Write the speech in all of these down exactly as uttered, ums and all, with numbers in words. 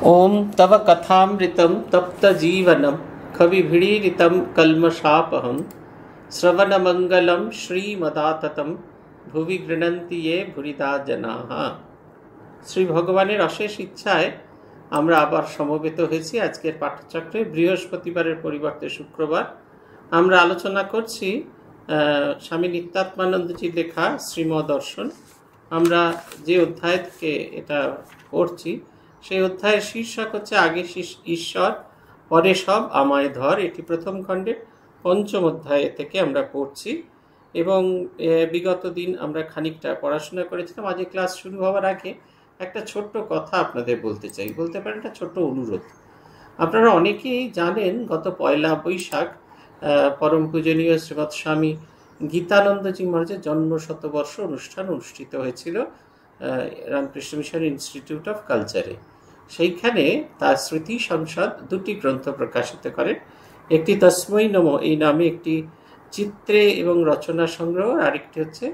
ओम तव कथामृतं तप्तजीवनं कविभिरीडितं कल्मषापहं श्रवणमंगलं श्रीमदाततं भुवि गृह्णन्ति ये भूरिदा जनाः। শ্রী ভগবানের অশেষ ইচ্ছায় আমরা আবার সমবেত হয়েছি আজকের পাঠচক্রে। বৃহস্পতিবারের পরিবর্তে শুক্রবার আমরা আলোচনা করছি স্বামী নিত্যাত্মানন্দজির লেখা শ্রীমদর্শন। আমরা যে অধ্যায় থেকে এটা পড়ছি সেই অধ্যায়ের শীর্ষক হচ্ছে আগে ঈশ্বর পরে সব আমায় ধর। এটি প্রথম খণ্ডের পঞ্চম অধ্যায় থেকে আমরা পড়ছি এবং বিগত দিন আমরা খানিকটা পড়াশোনা করেছিলাম। আজ ক্লাস শুরু হওয়ার আগে একটা ছোট্ট কথা আপনাদের বলতে চাই, বলতে পারেন একটা ছোট্ট অনুরোধ। আপনারা অনেকেই জানেন গত পয়লা বৈশাখ পরম পূজনীয় শ্রীমৎ স্বামী গীতানন্দজি মহারাজের জন্ম শতবর্ষ অনুষ্ঠান অনুষ্ঠিত হয়েছিল রামকৃষ্ণ মিশন ইনস্টিটিউট অফ কালচারে। সেইখানে তার স্মৃতি সংসদ দুটি গ্রন্থ প্রকাশিত করেন। একটি তস্মৈ নমঃ এই নামে একটি চিত্রে এবং রচনা সংগ্রহ, আরেকটি হচ্ছে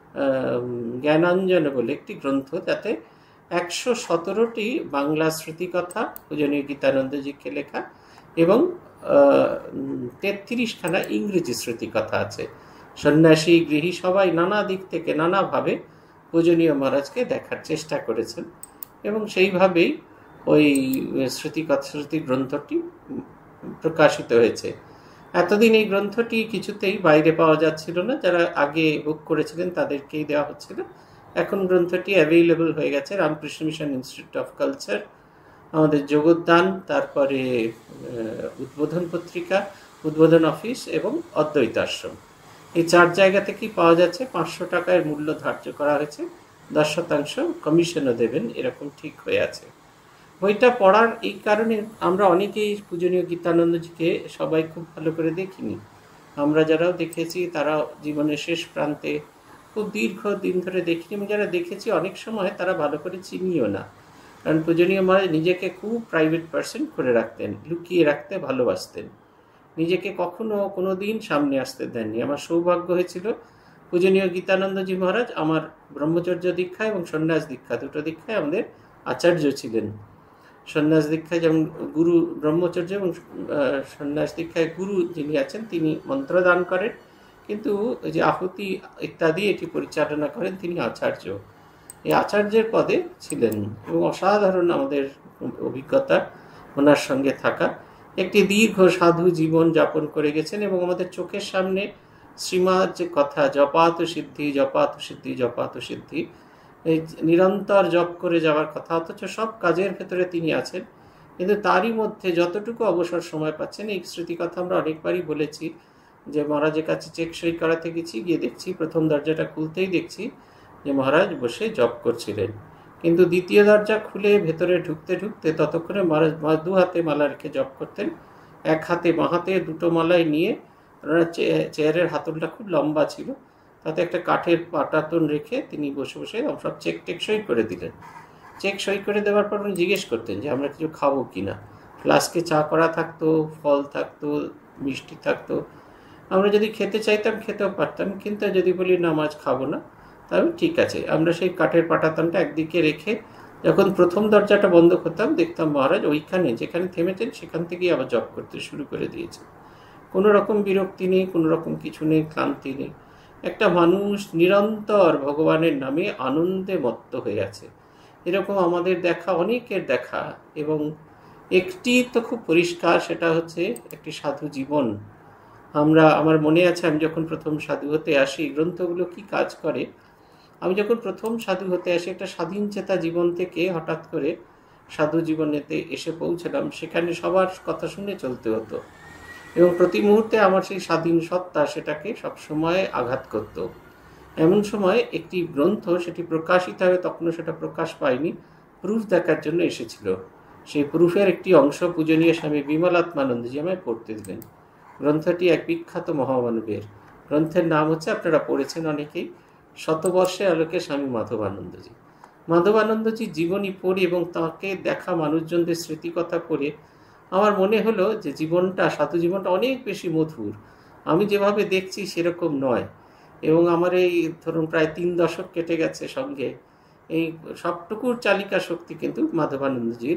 জ্ঞানাঞ্জন বলে একটি গ্রন্থ, যাতে একশো সতেরোটি বাংলা স্মৃতিকথা পূজনীয় গীতানন্দজিকে লেখা এবং তেত্রিশখানা ইংরেজি স্মৃতিকথা আছে। সন্ন্যাসী গৃহী সবাই নানা দিক থেকে নানাভাবে পূজনীয় মহারাজকে দেখার চেষ্টা করেছেন এবং সেইভাবেই ওই স্মৃতিকথা স্মৃতি গ্রন্থটি প্রকাশিত হয়েছে। এতদিন এই গ্রন্থটি কিছুতেই বাইরে পাওয়া যাচ্ছিল না, যারা আগে বুক করেছিলেন তাদেরকেই দেওয়া হচ্ছিল। এখন গ্রন্থটি অ্যাভেইলেবল হয়ে গেছে Ramakrishna mission institute of culture, আমাদের যোগদান, তারপরে উদ্বোধন পত্রিকা, উদ্বোধন অফিস এবং অদ্বৈত আশ্রম, এই চার জায়গা থেকেই পাওয়া যাচ্ছে। পাঁচশো টাকার মূল্য ধার্য করা হয়েছে, দশ শতাংশ কমিশনও দেবেন এরকম ঠিক হয়ে আছে। বইটা পড়ার এই কারণে আমরা অনেকেই পূজনীয় গীতানন্দজিকে সবাই খুব ভালো করে দেখিনি। আমরা যারাও দেখেছি তারা জীবনের শেষ প্রান্তে খুব দীর্ঘ দিন ধরে দেখিনি, এবং যারা দেখেছি অনেক সময় তারা ভালো করে চিনিও না, কারণ পূজনীয় মহারাজ নিজেকে খুব প্রাইভেট পার্সন করে রাখতেন, লুকিয়ে রাখতে ভালোবাসতেন, নিজেকে কখনো কোনো দিন সামনে আসতে দেননি। আমার সৌভাগ্য হয়েছিল পূজনীয় গীতানন্দজি মহারাজ আমার ব্রহ্মচর্য দীক্ষা এবং সন্ন্যাস দীক্ষা দুটো দীক্ষায় আমাদের আচার্য ছিলেন। সন্ন্যাস দীক্ষায় যেমন গুরু, ব্রহ্মচর্য এবং সন্ন্যাস দীক্ষায় গুরু যিনি আছেন তিনি মন্ত্র দান করেন, কিন্তু ওই যে আহুতি ইত্যাদি এটি পরিচালনা করেন তিনি আচার্য। এই আচার্যের পদে ছিলেন এবং অসাধারণ আমাদের অভিজ্ঞতা ওনার সঙ্গে থাকা। একটি দীর্ঘ সাধু জীবন যাপন করে গেছেন এবং আমাদের চোখের সামনে শ্রীমৎ যে কথা জপাত সিদ্ধি জপাত সিদ্ধি জপাত সিদ্ধি, এই নিরন্তর জপ করে যাওয়ার কথা, অথচ সব কাজের ভেতরে তিনি আছেন, কিন্তু তারই মধ্যে যতটুকু অবসর সময় পাচ্ছেন। এই স্মৃতি কথা আমরা অনেকবারই বলেছি যে মহারাজের কাছে চেক সই করাতে গেছি, গিয়ে দেখছি প্রথম দরজাটা খুলতেই দেখছি যে মহারাজ বসে জপ করছিলেন, কিন্তু দ্বিতীয় দরজা খুলে ভেতরে ঢুকতে ঢুকতে ততক্ষণে মহারাজ দু হাতে মালা রেখে জপ করতেন। এক হাতে বাঁ হাতে দুটো মালায় নিয়ে ওনার চেয়ারের হাতলটা খুব লম্বা ছিল, তাতে একটা কাঠের পাটাতন রেখে তিনি বসে বসে সব চেক টেক সই করে দিলেন। চেক সই করে দেওয়ার পর উনি জিজ্ঞেস করতেন যে আমরা কিছু খাবো কিনা। ফ্লাস্কে চা করা থাকতো, ফল থাকতো, মিষ্টি থাকতো। আমরা যদি খেতে চাইতাম খেতেও পারতাম, কিন্তু যদি বলি না মাছ খাবো না, তবে ঠিক আছে। আমরা সেই কাঠের পাটাতনটা একদিকে রেখে যখন প্রথম দরজাটা বন্ধ করতাম, দেখতাম মহারাজ ওইখানে যেখানে থেমেছেন সেখান থেকেই আবার জপ করতে শুরু করে দিয়েছেন। কোনো রকম বিরক্তি নেই, কোনো রকম কিছু নেই, ক্লান্তি নেই। একটা মানুষ নিরন্তর ভগবানের নামে আনন্দে মত্ত হয়ে আছে, এরকম আমাদের দেখা, অনেকের দেখা। এবং একটি তো খুব পরিষ্কার, সেটা হচ্ছে একটি সাধু জীবন। আমরা, আমার মনে আছে আমি যখন প্রথম সাধু হতে আসি, গ্রন্থগুলো কি কাজ করে, আমি যখন প্রথম সাধু হতে আসি একটা স্বাধীন চেতা জীবন থেকে হঠাৎ করে সাধু জীবনেতে এসে পৌঁছলাম। সেখানে সবার কথা শুনে চলতে হতো এবং প্রতি মুহূর্তে আমার সেই স্বাধীন সত্তা সেটাকে সবসময় আঘাত করত। এমন সময় একটি গ্রন্থ, সেটি প্রকাশিত হবে তখনও সেটা প্রকাশ পায়নি, প্রুফ দেখার জন্য এসেছিল। সেই প্রুফের একটি অংশ পূজনীয় স্বামী বিমলাত্মানন্দজি আমায় পড়তে দিলেন। গ্রন্থটি এক বিখ্যাত মহামানবের। গ্রন্থের নাম হচ্ছে, আপনারা পড়েছেন অনেকেই, শতবর্ষের আলোকে স্বামী মাধবানন্দজি। মাধবানন্দজির জীবনী পড়ে এবং তাঁকে দেখা মানুষজনদের স্মৃতিকথা পড়ে আমার মনে হলো যে জীবনটা, সাধু জীবনটা অনেক বেশি মধুর। আমি যেভাবে দেখছি সেরকম নয়। এবং আমার এই ধরুন প্রায় তিন দশক কেটে গেছে সঙ্গে, এই সবটুকুর চালিকা শক্তি কিন্তু মাধবানন্দজির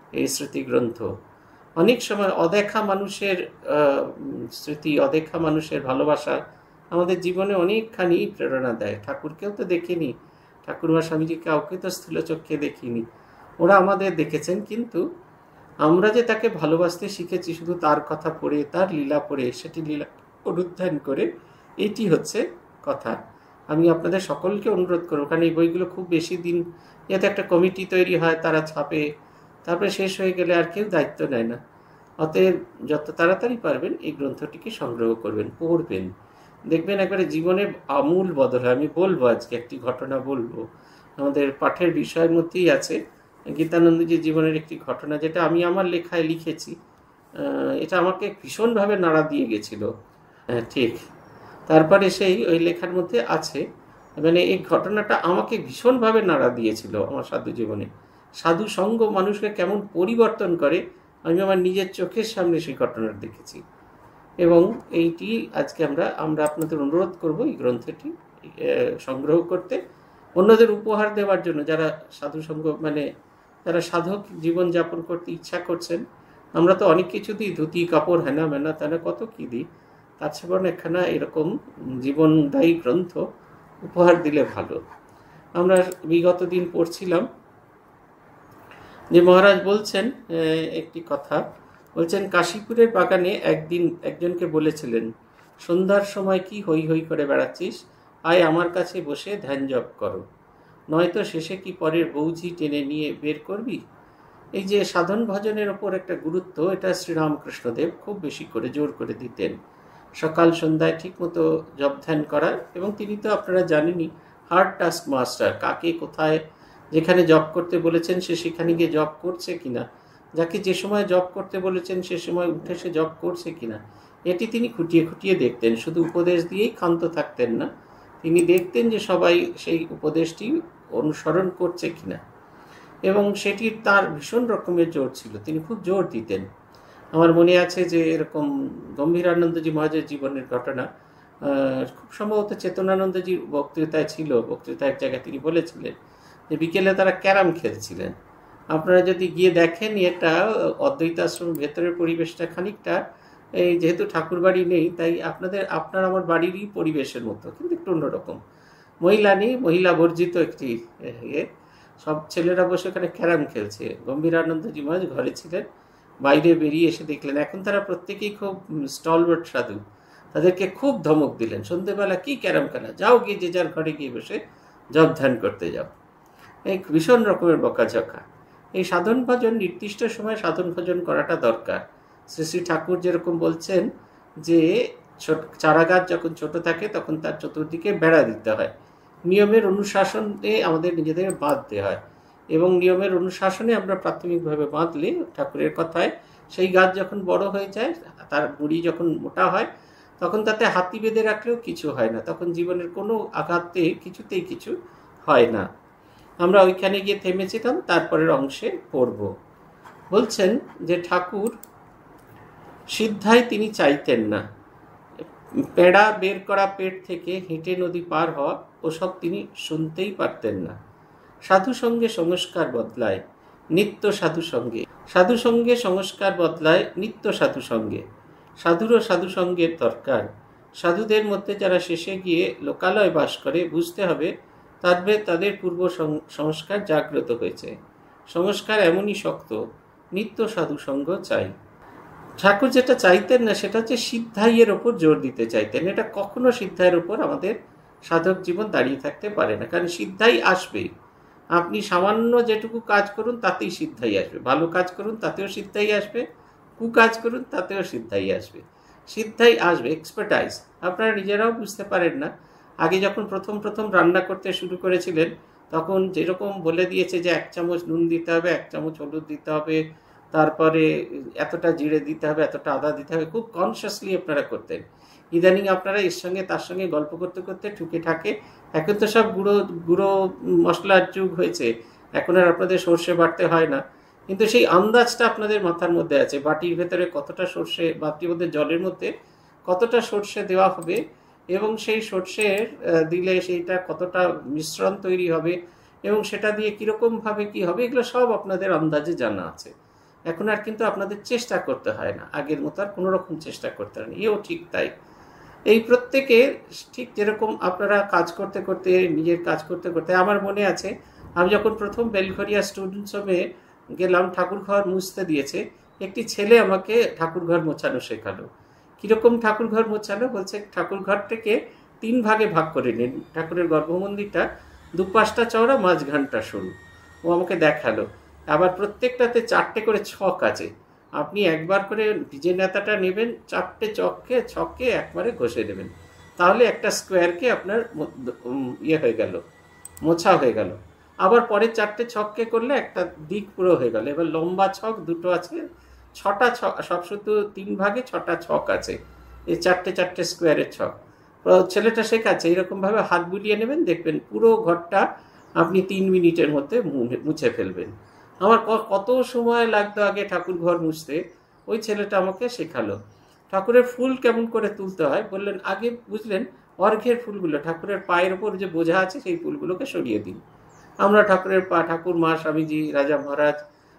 এই স্মৃতি গ্রন্থ। অনেক সময় অদেখা মানুষের স্মৃতি, অদেখা মানুষের ভালোবাসা আমাদের জীবনে অনেকখানি প্রেরণা দেয়। ঠাকুরকেও তো দেখিনি, ঠাকুরমা স্বামীজি কাউকে তো স্থূল চক্ষে দেখিনি, ওরা আমাদের দেখেছেন, কিন্তু আমরা যে তাকে ভালোবাসতে শিখেছি শুধু তার কথা পড়ে, তার লীলা পড়ে, সেটি লীলা অনুধ্যান করে, এটি হচ্ছে কথা। আমি আপনাদের সকলকে অনুরোধ করবো, কারণ এই বইগুলো খুব বেশি দিন, যাতে একটা কমিটি তৈরি হয়, তারা ছাপে, তারপরে শেষ হয়ে গেলে আর কেউ দায়িত্ব নেয় না। অতএব যত তাড়াতাড়ি পারবেন এই গ্রন্থটিকে সংগ্রহ করবেন, পড়বেন, দেখবেন একবারে জীবনে আমূল বদল হয়। আমি বলবো, আজকে একটি ঘটনা বলবো, আমাদের পাঠের বিষয়ের মধ্যেই আছে গীতানন্দজির জীবনের একটি ঘটনা, যেটা আমি আমার লেখায় লিখেছি। এটা আমাকে ভীষণভাবে নাড়া দিয়ে গেছিল। হ্যাঁ ঠিক, তারপরে সেই ওই লেখার মধ্যে আছে, মানে এই ঘটনাটা আমাকে ভীষণভাবে নাড়া দিয়েছিল আমার সাধু জীবনে। সাধু সঙ্গ মানুষকে কেমন পরিবর্তন করে, আমি আমার নিজের চোখের সামনে সেই ঘটনাটা দেখেছি। এবং এইটি আজকে আমরা আমরা আপনাদের অনুরোধ করব এই গ্রন্থটি সংগ্রহ করতে, অন্যদের উপহার দেওয়ার জন্য, যারা সাধু সঙ্গ মানে যারা সাধক জীবন যাপন করতে ইচ্ছা করছেন। আমরা তো অনেক কিছু দিই, ধুতি কাপড় হেনা মেনা তেনা কত কি দিই, তার চেয়ে একখানা এরকম জীবনদায়ী গ্রন্থ উপহার দিলে ভালো। আমরা বিগত দিন পড়ছিলাম যে মহারাজ বলছেন একটি কথা, বলছেন কাশীপুরের বাগানে একদিন একজনকে বলেছিলেন, সন্ধ্যার সময় কি হই হই করে বেড়াচ্ছিস, আয় আমার কাছে বসে ধ্যান জপ করো, নয়তো শেষে কি পরের বৌঝি টেনে নিয়ে বের করবি। এই যে সাধন ভজনের ওপর একটা গুরুত্ব, এটা শ্রীরামকৃষ্ণদেব খুব বেশি করে জোর করে দিতেন। সকাল সন্ধ্যায় ঠিক মতো জপ ধ্যান করার, এবং তিনি তো আপনারা জানেনই হার্ড টাস্ক মাস্টার, কাকে কোথায় যেখানে জপ করতে বলেছেন সে সেখানে গিয়ে জপ করছে কিনা, যাকে যে সময় জপ করতে বলেছেন সে সময় উঠে সে জপ করছে কিনা, এটি তিনি খুঁটিয়ে খুঁটিয়ে দেখতেন। শুধু উপদেশ দিয়েই ক্ষান্ত থাকতেন না, তিনি দেখতেন যে সবাই সেই উপদেশটি অনুসরণ করছে কিনা, এবং সেটি তার ভীষণ রকমের জোর ছিল, তিনি খুব জোর দিতেন। আমার মনে আছে যে এরকম গম্ভীরানন্দজি মহারাজের জীবনের ঘটনা, খুব সম্ভবত চেতনানন্দজির বক্তৃতায় ছিল, বক্তৃতা এক জায়গায় তিনি বলেছিলেন যে বিকেলে তারা ক্যারাম খেলছিলেন। আপনারা যদি গিয়ে দেখেন, এটা অদ্বৈত আশ্রমের ভেতরের পরিবেশটা খানিকটা, এই যেহেতু ঠাকুর বাড়ি নেই তাই আপনাদের আপনার আমার বাড়িরই পরিবেশের মতো, কিন্তু একটু অন্যরকম। মহিলা নেই, মহিলা বর্জিত একটি ইয়ে, সব ছেলেরা বসে ওখানে ক্যারাম খেলছে। গম্ভীরানন্দজি মহারাজ ঘরে ছিলেন, বাইরে বেরিয়ে এসে দেখলেন এখন তারা প্রত্যেকেই খুব স্টলওয়ার্ড সাধু, তাদেরকে খুব ধমক দিলেন, সন্ধ্যেবেলা কি ক্যারাম খেলা, যাও গিয়ে যে যার ঘরে গিয়ে বসে জপ ধ্যান করতে যাও। এই ভীষণ রকমের বকাঝকা। এই সাধন ভজন নির্দিষ্ট সময় সাধন ভজন করাটা দরকার। শ্রী শ্রী ঠাকুর যেরকম বলছেন যে ছোট চারা গাছ যখন ছোট থাকে তখন তার চতুর্দিকে বেড়া দিতে হয়, নিয়মের অনুশাসনে আমাদের নিজেদের বাঁধতে হয়, এবং নিয়মের অনুশাসনে আমরা প্রাথমিকভাবে বাঁধলে ঠাকুরের কথায় সেই গাছ যখন বড় হয়ে যায়, তার গুঁড়ি যখন মোটা হয়, তখন তাতে হাতি বেঁধে রাখলেও কিছু হয় না, তখন জীবনের কোনো আঘাতে কিছুতেই কিছু হয় না। আমরা ওইখানে গিয়ে থেমেছিলাম, তারপরের অংশে পড়ব। বলছেন যে ঠাকুর সিদ্ধায় তিনি চাইতেন না, পেড়া বের করা পেট থেকে হেঁটে নদী পার হওয়া ওসব তিনি শুনতেই পারতেন না। সাধু সঙ্গে সংস্কার বদলায় নিত্য সাধু সঙ্গে, সাধু সঙ্গে সংস্কার বদলায় নিত্য সাধু সঙ্গে, সাধুরও সাধু সঙ্গের দরকার। সাধুদের মধ্যে যারা শেষে গিয়ে লোকালয় বাস করে, বুঝতে হবে তাদের তাদের পূর্ব সংস্কার জাগ্রত হয়েছে। সংস্কার এমনই শক্ত, নিত্য সাধু সঙ্গ চাই। ঠাকুর যেটা চাইতেন না সেটা হচ্ছে সিদ্ধাইয়ের ওপর জোর দিতে চাইতেন। এটা কখনো সিদ্ধাইয়ের ওপর আমাদের সাধক জীবন দাঁড়িয়ে থাকতে পারে না, কারণ সিদ্ধাই আসবেই। আপনি সামান্য যেটুকু কাজ করুন তাতেই সিদ্ধাই আসবে, ভালো কাজ করুন তাতেও সিদ্ধাই আসবে, কুকাজ করুন তাতেও সিদ্ধাই আসবে। সিদ্ধাই আসবে, এক্সপার্টাইজ আপনারা নিজেরাও বুঝতে পারেন না। আগে যখন প্রথম প্রথম রান্না করতে শুরু করেছিলেন তখন যেরকম বলে দিয়েছে যে এক চামচ নুন দিতে হবে, এক চামচ হলুদ দিতে হবে, তারপরে এতটা জিরে দিতে হবে, এতটা আদা দিতে হবে, খুব কনসিয়াসলি আপনারা করতেন। ইদানিং আপনারা এর সঙ্গে তার সঙ্গে গল্প করতে করতে ঠুকে ঠাকে, এখন তো সব গুঁড়ো গুঁড়ো মশলার যুগ হয়েছে, এখন আর আপনাদের সর্ষে বাটতে হয় না, কিন্তু সেই আন্দাজটা আপনাদের মাথার মধ্যে আছে, বাটির ভেতরে কতটা সর্ষে, বাটির মধ্যে জলের মধ্যে কতটা সর্ষে দেওয়া হবে, এবং সেই সর্ষের দিলে সেইটা কতটা মিশ্রণ তৈরি হবে, এবং সেটা দিয়ে কীরকমভাবে কী হবে, এগুলো সব আপনাদের আন্দাজে জানা আছে। এখন আর কিন্তু আপনাদের চেষ্টা করতে হয় না, আগের মতো আর কোনো রকম চেষ্টা করতে হয় না। এও ঠিক তাই। এই প্রত্যেকে ঠিক যেরকম আপনারা কাজ করতে করতে নিজের কাজ করতে করতে, আমার মনে আছে আমি যখন প্রথম বেলঘরিয়া স্টুডেন্টস হোমে গেলাম, ঠাকুর ঘর মুছতে দিয়েছে, একটি ছেলে আমাকে ঠাকুর ঘর মোছানো শেখালো। কীরকম ঠাকুর ঘর মোছানো? বলছে ঠাকুর ঘরটাকে তিন ভাগে ভাগ করে নিন, ঠাকুরের গর্ভমন্দিরটা দু পাঁচটা চওড়া, মাঝখানটা সরু। ও আমাকে দেখালো। আবার প্রত্যেকটাতে চারটে করে ছক আছে, আপনি একবার করে ভিজে নেতাটা নেবেন, চারটে চককে ছককে একবারে ঘষে দেবেন, তাহলে একটা স্কোয়ারকে আপনার ইয়ে হয়ে গেল, মোছা হয়ে গেল। আবার পরে চারটে ছককে করলে একটা দিক পুরো হয়ে গেল। এবার লম্বা ছক দুটো আছে, ছটা ছক, সব শুধু তিন ভাগে ছটা ছক আছে, এই চারটে চারটে স্কোয়ারের ছক। ছেলেটা শেখাচ্ছে এইরকমভাবে হাত বুলিয়ে নেবেন, দেখবেন পুরো ঘরটা আপনি তিন মিনিটের মধ্যে মুছে ফেলবেন। আমার কত সময় লাগতো আগে ঠাকুর ঘর মুছতে, ওই ছেলেটা আমাকে শেখালো। ঠাকুরের ফুল কেমন করে তুলতে হয় বললেন, আগে বুঝলেন অর্ঘ্যের ফুলগুলো ঠাকুরের পায়ের ওপর যে বোঝা আছে সেই ফুলগুলোকে সরিয়ে দিন। আমরা ঠাকুরের পা, ঠাকুর, মা, স্বামীজি, রাজা মহারাজ,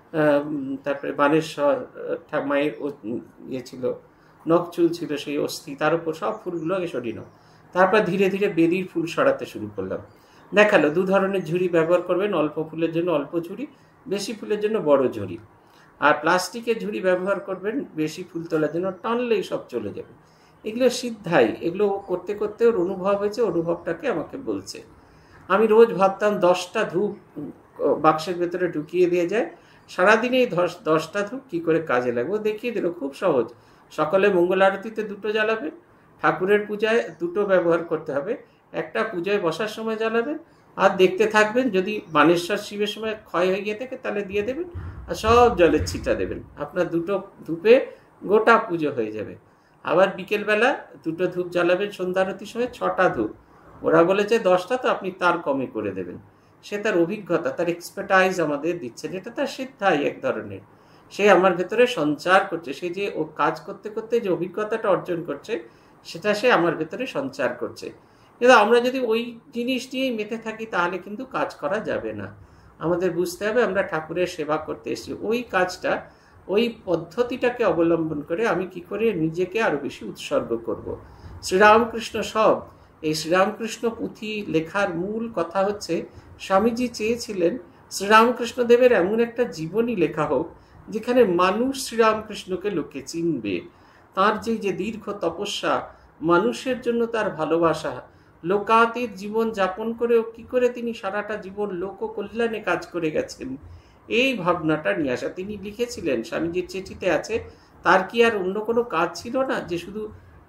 তারপরে বানেশ্বর মায়ের ইয়ে ছিল, নখচুল ছিল, সেই অস্থি, তার উপর সব ফুলগুলো আগে সরিয়ে নাও। তারপর ধীরে ধীরে বেদির ফুল সরাতে শুরু করলাম। দেখালো দু ধরনের ঝুড়ি ব্যবহার করবেন, অল্প ফুলের জন্য অল্প ঝুড়ি, বেশি ফুলের জন্য বড় ঝুড়ি। আর প্লাস্টিকের ঝুড়ি ব্যবহার করবেন বেশি ফুল তোলার জন্য, টানলেই সব চলে যাবে। এগুলো সিদ্ধাই, এগুলো করতে করতে ওর অনুভব হয়েছে, অনুভবটাকে আমাকে বলছে। আমি রোজ ভাবতাম দশটা ধূপ বাক্সের ভেতরে ঢুকিয়ে দিয়ে যায়, সারাদিনে এই দশ দশটা ধূপ কী করে কাজে লাগবে দেখিয়ে দিল। খুব সহজ। সকালে মঙ্গল আরতিতে দুটো জ্বালাবেন, ঠাকুরের পূজায় দুটো ব্যবহার করতে হবে, একটা পূজায় বসার সময় জ্বালাবেন, আর দেখতে থাকবেন যদি বানেশ্বর শিবের সময় ক্ষয় হয়ে গিয়ে থাকে তাহলে দিয়ে দেবেন, আর সব জলের ছিটা দেবেন। আপনার দুটো ধূপে গোটা পুজো হয়ে যাবে। আবার বিকেলবেলা দুটো ধূপ জ্বালাবেন, সন্ধ্যা আরতির সময় ছটা ধূপ। ওরা বলেছে দশটা, তো আপনি তার কমে করে দেবেন। সে তার অভিজ্ঞতা, তার এক্সপার্টাইজ আমাদের দিচ্ছেন, এটা তার সিদ্ধাই এক ধরনের। সে আমার ভেতরে সঞ্চার করছে, সে যে ও কাজ করতে করতে যে অভিজ্ঞতাটা অর্জন করছে সেটা সে আমার ভেতরে সঞ্চার করছে। কিন্তু আমরা যদি ওই জিনিস নিয়েই মেতে থাকি তাহলে কিন্তু কাজ করা যাবে না। আমাদের বুঝতে হবে আমরা ঠাকুরের সেবা করতে এসেছি, ওই কাজটা, ওই পদ্ধতিটাকে অবলম্বন করে আমি কি করে নিজেকে আরো বেশি উৎসর্গ করব। শ্রীরামকৃষ্ণ সব, এই শ্রীরামকৃষ্ণ পুঁথি লেখার মূল কথা হচ্ছে স্বামীজি চেয়েছিলেন শ্রীরামকৃষ্ণ দেবের এমন একটা জীবনী লেখা হোক যেখানে মানুষ শ্রীরামকৃষ্ণকে লোকে চিনবে। তার যে যে দীর্ঘ তপস্যা, মানুষের জন্য তার ভালোবাসা, লোকাতীত জীবন যাপন করেও কি করে তিনি সারাটা জীবন লোক কল্যাণে কাজ করে গেছেন, এই ভাবনাটা নিয়ে আসা। তিনি লিখেছিলেন, স্বামীজির চিঠিতে আছে, তার কি আর অন্য কোনো কাজ ছিল না যে শুধু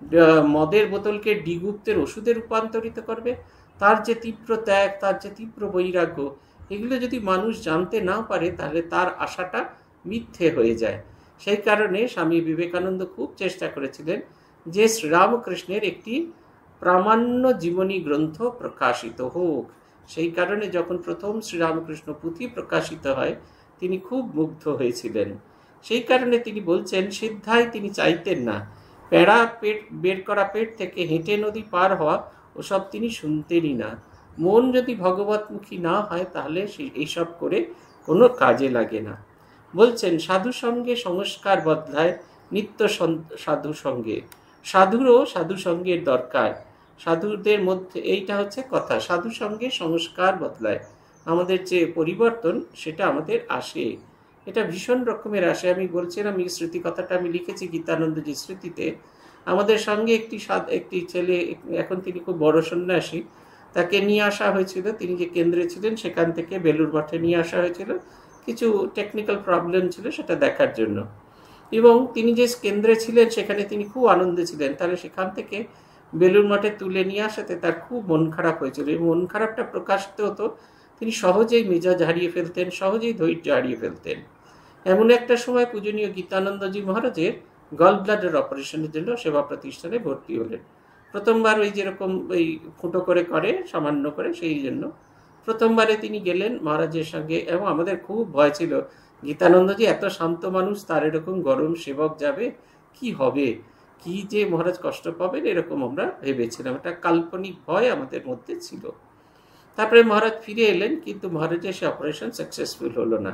মদের বোতলকে ডিগুপ্তের ওষুধে রূপান্তরিত করবে? তার যে তীব্র ত্যাগ, তার যে তীব্র বৈরাগ্য, এগুলো যদি মানুষ জানতে না পারে তাহলে তার আশাটা মিথ্যে হয়ে যায়। সেই কারণে স্বামী বিবেকানন্দ খুব চেষ্টা করেছিলেন যে শ্রীরামকৃষ্ণের একটি প্রামাণ্য জীবনী গ্রন্থ প্রকাশিত হোক। সেই কারণে যখন প্রথম শ্রীরামকৃষ্ণ পুঁথি প্রকাশিত হয় তিনি খুব মুগ্ধ হয়েছিলেন। সেই কারণে তিনি বলছেন, সিদ্ধাই তিনি চাইতেন না, পেড়া পেট বের করা পেট থেকে হেঁটে নদী পার হওয়া ওসব তিনি শুনতেনই না। মন যদি ভগবতমুখী না হয় তাহলে এইসব করে কোনো কাজে লাগে না। বলছেন, সাধু সঙ্গে সংস্কার বদলায় নিত্য সাধু সঙ্গে, সাধুরও সাধু সঙ্গের দরকার। সাধুদের মধ্যে এইটা হচ্ছে কথা, সাধু সঙ্গে সংস্কার বদলায়, আমাদের যে পরিবর্তন সেটা আমাদের আসে, এটা ভীষণ রকমের আসে। আমি বলছিলাম এই স্মৃতি কথাটা আমি লিখেছি গীতানন্দজি স্মৃতিতে। আমাদের সঙ্গে একটি একটি ছেলে, এখন তিনি খুব বড় সন্ন্যাসী, তাকে নিয়ে আসা হয়েছিল, তিনি যে কেন্দ্রে ছিলেন সেখান থেকে বেলুর মঠে নিয়ে আসা হয়েছিল, কিছু টেকনিক্যাল প্রবলেম ছিল সেটা দেখার জন্য। এবং তিনি যে কেন্দ্রে ছিলেন সেখানে তিনি খুব আনন্দে ছিলেন, তাহলে সেখান থেকে বেলুর মঠে তুলে নিয়ে আসাতে তার খুব মন খারাপ হয়েছিল। এই মন খারাপটা প্রকাশিত হতো, তিনি সহজেই মেজাজ হারিয়ে ফেলতেন, সহজেই ধৈর্য হারিয়ে ফেলতেন। এমন একটা সময় পূজনীয় গীতানন্দজি মহারাজের গল ব্লাডার অপারেশনের জন্য সেবা প্রতিষ্ঠানে ভর্তি হলেন। প্রথমবার ওই যেরকম ওই ফুটো করে করে সামান্য করে, সেই জন্য প্রথমবারে তিনি গেলেন মহারাজের সঙ্গে, এবং আমাদের খুব ভয় ছিল, গীতানন্দজি এত শান্ত মানুষ, তার এরকম গরম সেবক যাবে, কি হবে, কি যে মহারাজ কষ্ট পাবেন, এরকম আমরা ভেবেছিলাম, একটা কাল্পনিক ভয় আমাদের মধ্যে ছিল। তারপরে মহারাজ ফিরে এলেন, কিন্তু মহারাজের সে অপারেশন সাকসেসফুল হলো না।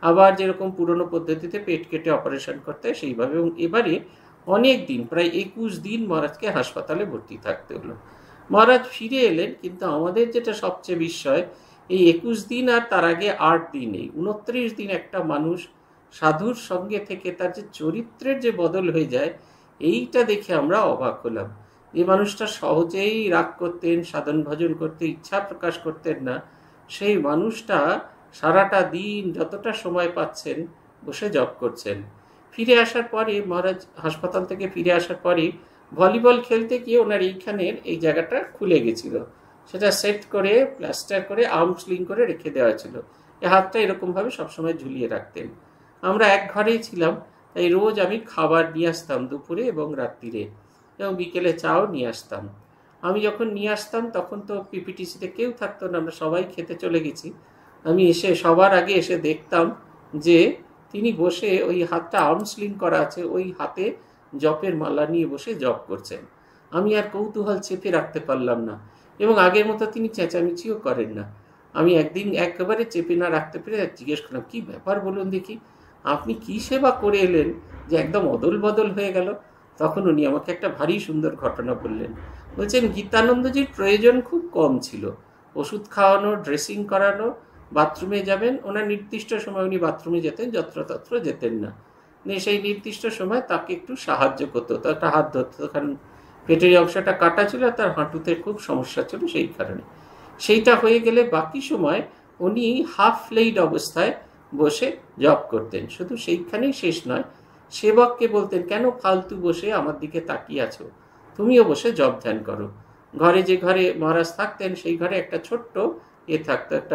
আবার যেরকম পুরনো পদ্ধতিতে পেট কেটে অপারেশন করতে হয় সেইভাবে। এবং এবারে অনেক দিন, প্রায় একুশ দিন মহারাজকে হাসপাতালে ভর্তি থাকতে হলো। মহারাজ ফিরে এলেন, কিন্তু আমাদের যেটা সবচেয়ে বিস্ময়, এই একুশ দিন আর তার আগে আট দিন, এই উনত্রিশ দিন একটা মানুষ সাধুর সঙ্গে থেকে তার যে চরিত্রের যে বদল হয়ে যায়, এইটা দেখে আমরা অবাক হলাম। যে মানুষটা সহজেই রাগ করতেন, সাধন ভজন করতে ইচ্ছা প্রকাশ করতেন না, সেই মানুষটা সারাটা দিন যতটা সময় পাচ্ছেন বসে জপ করছেন। ফিরে আসার পরে মহারাজ হাসপাতাল থেকে ফিরে আসার পরে ভলিবল খেলতে গিয়ে ওনার এইখানের এই জায়গাটা খুলে গেছিল, সেটা সেট করে প্লাস্টার করে আর্ম স্লিং করে রেখে দেওয়া ছিল। এই হাতটা এরকমভাবে সবসময় ঝুলিয়ে রাখতেন। আমরা এক ঘরেই ছিলাম, তাই রোজ আমি খাবার নিয়ে আসতাম দুপুরে এবং রাত্রিরে, এবং বিকেলে চাও নিয়ে আসতাম। আমি যখন নিয়ে আসতাম তখন তো পিপিটিসিতে কেউ থাকতো না, আমরা সবাই খেতে চলে গেছি। আমি এসে সবার আগে এসে দেখতাম যে তিনি বসে ওই হাতটা আর্ম স্লিং করা আছে, ওই হাতে জপের মালা নিয়ে বসে জপ করছেন। আমি আর কৌতূহল চেপে রাখতে পারলাম না, এবং আগের মতো তিনি চেঁচামেচিও করেন না। আমি একদিন একেবারে চেপে না রাখতে পেরে জিজ্ঞেস করলাম, কি ব্যাপার বলুন দেখি, আপনি কি সেবা করে এলেন যে একদম অদল বদল হয়ে গেল? তখন উনি আমাকে একটা ভারী সুন্দর ঘটনা বললেন। বলছেন, গীতানন্দজির প্রয়োজন খুব কম ছিল, ওষুধ খাওয়ানো, ড্রেসিং করানো, বাথরুমে যাবেন, ওনার নির্দিষ্ট সময় উনি বাথরুমে যেতেন, যত্রতত্র যেতেন না। সেই নির্দিষ্ট সময় তাকে একটু সাহায্য করতো, তো একটা হাত ধরতো, কারণ পেটের অংশটা কাটা ছিল, তার হাঁটুতে খুব সমস্যা ছিল সেই কারণে। সেইটা হয়ে গেলে বাকি সময় উনি হাফ লেইড অবস্থায় বসে জপ করতেন। শুধু সেইখানেই শেষ নয়, সেবককে বলতেন, কেন ফালতু বসে আমার দিকে তাকিয়ে আছো, তুমিও বসে জপ ধ্যান করো। ঘরে যে ঘরে মহারাজ থাকতেন সেই ঘরে একটা ছোট্ট এ থাকতো, একটা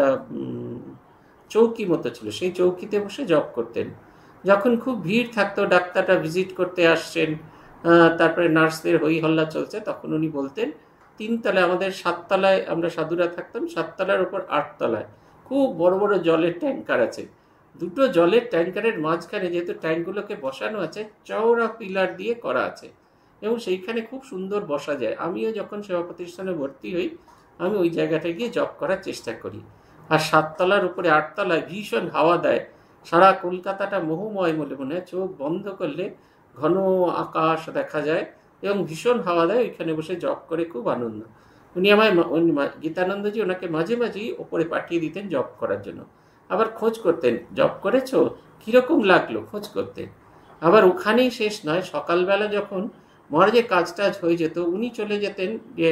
চৌকি মতো ছিল, সেই চৌকিতে বসে জপ করতেন। যখন খুব ভিড় থাকতো, ডাক্তাররা ভিজিট করতে আসছেন, তারপরে নার্সদের হই হল্লা চলছে, তখন উনি বলতেন, তিনতলায়, আমাদের সাততলায় আমরা সাধুরা থাকতাম, সাততলার উপর আটতলায় খুব বড় বড় জলের ট্যাঙ্কার আছে। দুটো জলের ট্যাঙ্কারের মাঝখানে যেহেতু ট্যাঙ্কগুলোকে বসানো আছে, চওড়া পিলার দিয়ে করা আছে, এবং সেইখানে খুব সুন্দর বসা যায়। আমিও যখন সেবা প্রতিষ্ঠানে ভর্তি হই, আমি ওই জায়গাটা গিয়ে জব করার চেষ্টা করি। আর সাততলার উপরে আটতলায় ভীষণ হাওয়া দেয়, সারা কলকাতাটা মোহময় বলে মনে হয়, চোখ বন্ধ করলে ঘন আকাশ দেখা যায় এবং ভীষণ হাওয়া দেয়, ওইখানে বসে জব করে খুব আনন্দ। উনি আমায়, গীতানন্দজি ওনাকে মাঝে মাঝেই ওপরে পাঠিয়ে দিতেন জব করার জন্য, আবার খোঁজ করতেন, জব করেছো, কীরকম লাগলো, খোঁজ করতেন। আবার ওখানেই শেষ নয়, সকালবেলা যখন মহারাজের কাজ টাজ হয়ে যেত, উনি চলে যেতেন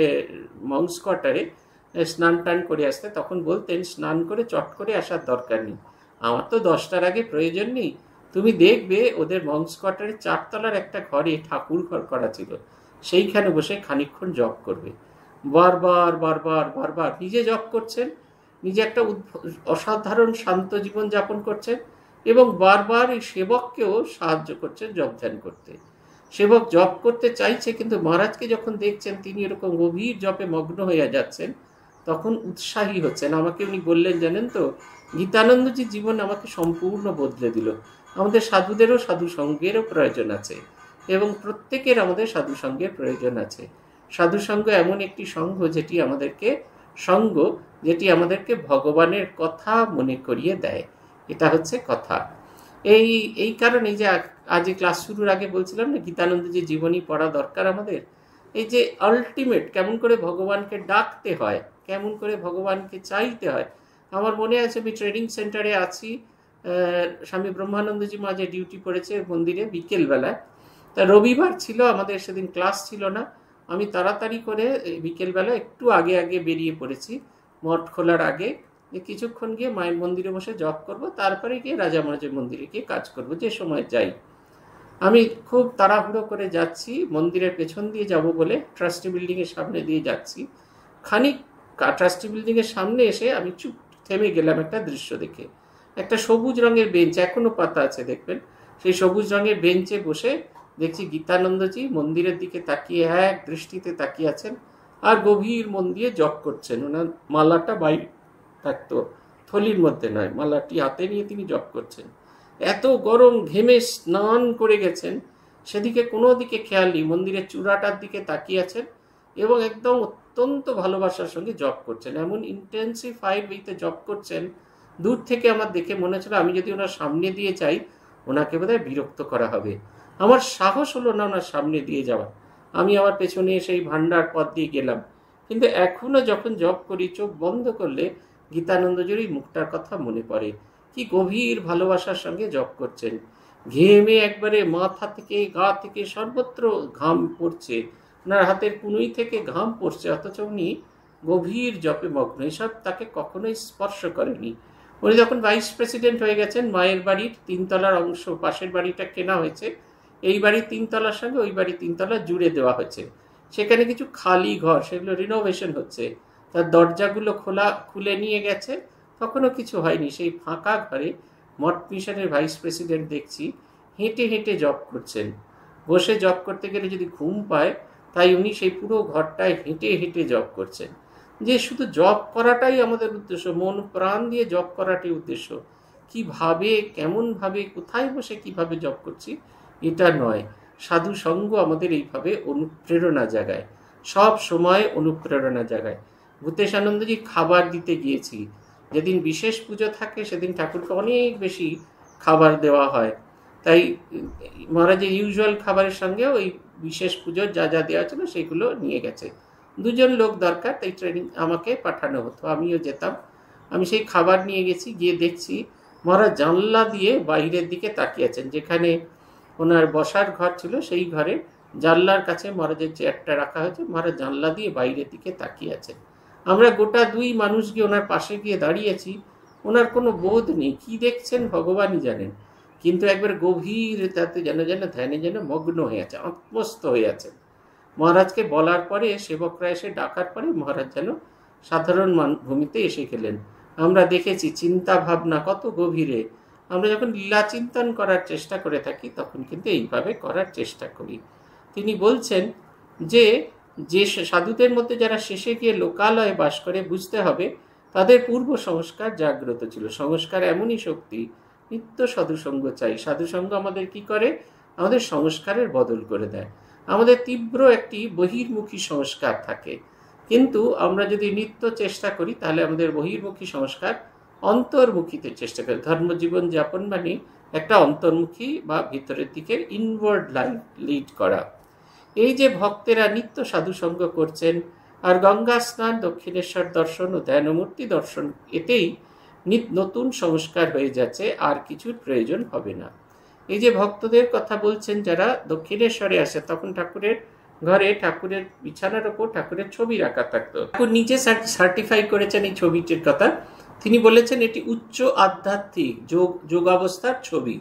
মংস কোয়ার্টারে স্নান টান করে আসতে, তখন বলতেন, স্নান করে চট করে আসার দরকার নেই, আমার তো দশটার আগে প্রয়োজন নেই, তুমি দেখবে ওদের মংস কোয়ার্টারে চারতলার একটা ঘরে ঠাকুর ঘর করা ছিল, সেইখানে বসে খানিকক্ষণ জপ করবে। বারবার বারবার বারবার নিজে জপ করছেন, নিজে একটা অসাধারণ শান্ত জীবন যাপন করছেন, এবং বারবার এই সেবককেও সাহায্য করছেন জপ ধ্যান করতে। সেবক জপ করতে চাইছে, কিন্তু মহারাজকে যখন দেখছেন তিনি এরকম গভীর জপে মগ্ন হয়ে যাচ্ছেন, তখন উৎসাহী হচ্ছেন। আমাকে উনি বললেন, জানেন তো, গীতানন্দজির জীবন আমাকে সম্পূর্ণ বদলে দিল। আমাদের সাধুদেরও সাধু সঙ্গেরও প্রয়োজন আছে, এবং প্রত্যেকের আমাদের সাধু সঙ্গের প্রয়োজন আছে। সাধু সঙ্গ এমন একটি সঙ্গ যেটি আমাদেরকে সঙ্গ যেটি আমাদেরকে ভগবানের কথা মনে করিয়ে দেয়, এটা হচ্ছে কথা। এই এই কারণে যে আজ ক্লাস শুরুর আগে বলছিলাম না, গীতানন্দজির জীবনী পড়া দরকার আমাদের। এই যে আলটিমেট কেমন করে ভগবানকে ডাকতে হয়, কেমন করে ভগবানকে চাইতে হয়। আমার মনে আছে, আমি ট্রেনিং সেন্টারে আছি, স্বামী ব্রহ্মানন্দজি মাঝে ডিউটি পড়েছে মন্দিরে বিকেলবেলায়, তা রবিবার ছিল, আমাদের সেদিন ক্লাস ছিল না। আমি তাড়াতাড়ি করে বিকেলবেলা একটু আগে আগে বেরিয়ে পড়েছি, মঠ খোলার আগে, যে কিছুক্ষণ গিয়ে মায়ের মন্দিরে বসে জপ করব, তারপরে গিয়ে রাজা মহারাজের মন্দিরে গিয়ে কাজ করব, যে সময় যাই। আমি খুব তাড়াহুড়ো করে যাচ্ছি, মন্দিরের পেছন দিয়ে যাব বলে ট্রাস্টি বিল্ডিংয়ের সামনে দিয়ে যাচ্ছি। খানিক ট্রাস্টি বিল্ডিংয়ের সামনে এসে আমি চুপ থেমে গেলাম একটা দৃশ্য দেখে। একটা সবুজ রঙের বেঞ্চ, এখনো পাতা আছে দেখবেন, সেই সবুজ রঙের বেঞ্চে বসে দেখছি গীতানন্দজি মন্দিরের দিকে তাকিয়ে এক দৃষ্টিতে তাকিয়ে আছেন, আর গভীর মন দিয়ে জপ করছেন। ওনার মালাটা বাইরে থাকতো, থলির মধ্যে নয়, মালাটি হাতে নিয়ে তিনি জপ করছেন। এত গরম, ঘেমে স্নান করে গেছেন, সেদিকে কোনো দিকে খেয়াল নেই, মন্দিরের চূড়াটার দিকে তাকিয়ে আছেন এবং একদম অত্যন্ত ভালোবাসার সঙ্গে জপ করছেন। এমন ইন্টেন্সিফাইড ওয়েতে জপ করছেন দূর থেকে আমার দেখে মনে হচ্ছিল আমি যদি ওনার সামনে দিয়ে যাই ওনাকে বোধহয় বিরক্ত করা হবে। আমার সাহস হলো না ওনার সামনে দিয়ে যাওয়া। আমি আমার পেছনে সেই ভান্ডার পথ দিয়ে গেলাম। কিন্তু এখনো যখন জপ করি চোখ বন্ধ করলে গীতানন্দজির মুখটার কথা মনে পড়ে। কি গভীর ভালোবাসার সঙ্গে জপ করছেন, ঘেমে একবারে মাথা থেকে গা থেকে সর্বত্র ঘাম পড়ছে, ওনার হাতের কুনুই থেকে ঘাম পড়ছে, অথচ উনি গভীর জপে মগ্ন। এসব তাকে কখনোই স্পর্শ করেনি। উনি যখন ভাইস প্রেসিডেন্ট হয়ে গেছেন, মায়ের বাড়ির তিনতলার অংশ, পাশের বাড়িটা কেনা হয়েছে, এই বাড়ির তিনতলার সঙ্গে ওই বাড়ির তিনতলা জুড়ে দেওয়া হয়েছে। সেখানে কিছু খালি ঘর, সেগুলো রিনোভেশন হচ্ছে, তার দরজাগুলো খোলা খুলে নিয়ে গেছে, তখনও কিছু হয়নি। সেই ফাঁকা ঘরে মঠ মিশনের ভাইস প্রেসিডেন্ট দেখছি হেঁটে হেঁটে জব করছেন। বসে জব করতে গেলে যদি ঘুম পায়, তাই উনি সেই পুরো ঘরটায় হেঁটে হেঁটে জব করছেন। যে শুধু জব করাটাই আমাদের উদ্দেশ্য, মন প্রাণ দিয়ে জব করাটাই উদ্দেশ্য, কিভাবে কেমনভাবে কোথায় বসে কিভাবে জব করছি এটা নয়। সাধু সঙ্গ আমাদের এইভাবে অনুপ্রেরণা জাগায়, সব সময় অনুপ্রেরণা জাগায়। ভূতেশানন্দজি খাবার দিতে গিয়েছি, যেদিন বিশেষ পুজো থাকে সেদিন ঠাকুরকে অনেক বেশি খাবার দেওয়া হয়, তাই মহারাজের ইউজুয়াল খাবারের সঙ্গে ওই বিশেষ পুজোর যা যা দেওয়া ছিল সেগুলো নিয়ে গেছে। দুজন লোক দরকার, তাই ট্রেনিং আমাকে পাঠানো হতো, আমিও যেতাম। আমি সেই খাবার নিয়ে গেছি, গিয়ে দেখছি মহারাজ জানলা দিয়ে বাইরের দিকে তাকিয়ে আছেন। যেখানে ওনার বসার ঘর ছিল সেই ঘরে জানলার কাছে মহারাজের চেয়ারটা রাখা হয়েছে, মহারাজ জানলা দিয়ে বাইরের দিকে তাকিয়ে আছেন। আমরা গোটা দুই মানুষ গিয়ে ওনার পাশে গিয়ে দাঁড়িয়েছি, ওনার কোনো বোধ নেই, কি দেখছেন ভগবানই জানেন, কিন্তু একবার গভীর তাতে যেন যেন ধ্যানে যেন মগ্ন হয়ে আছে, আত্মস্থ হয়ে আছেন। মহারাজকে বলার পরে, সেবকরা এসে ডাকার পরে মহারাজ যেন সাধারণ ভূমিতে এসে গেলেন। আমরা দেখেছি চিন্তা ভাবনা কত গভীরে। আমরা যখন লীলা চিন্তন করার চেষ্টা করে থাকি তখন কিন্তু এইভাবে করার চেষ্টা করি। তিনি বলছেন যে যে সাধুদের মধ্যে যারা শেষে গিয়ে লোকালয়ে বাস করে, বুঝতে হবে তাদের পূর্ব সংস্কার জাগ্রত ছিল। সংস্কার এমনই শক্তি, নিত্য সাধুসঙ্গ চাই। সাধুসঙ্গ আমাদের কি করে? আমাদের সংস্কারের বদল করে দেয়। আমাদের তীব্র একটি বহির্মুখী সংস্কার থাকে, কিন্তু আমরা যদি নিত্য চেষ্টা করি তাহলে আমাদের বহির্মুখী সংস্কার অন্তর্মুখীতে চেষ্টা করি। ধর্মজীবন যাপন মানে একটা অন্তর্মুখী বা ভিতরের দিকের ইনওয়ার্ড লাইফ লিড করা। এই যে ভক্তেরা নিত্য সাধুসঙ্গ করছেন আর গঙ্গা স্নান, দক্ষিণেশ্বর দর্শন ও ধ্যানমূর্তি দর্শন, এতেই নতুন সংস্কার হয়ে যাচ্ছে, আর কিছুর প্রয়োজন হবে না। এই যে ভক্তদের কথা বলছেন যারা দক্ষিণেশ্বরে আসে, তখন ঠাকুরের ঘরে ঠাকুরের বিছানার ওপর ঠাকুরের ছবি রাখা থাকতো। ঠাকুর নিজে সার্টিফাই করেছেন এই ছবিটির কথা। তিনি বলেছেন এটি উচ্চ আধ্যাত্মিক যোগ যোগাবস্থার ছবি,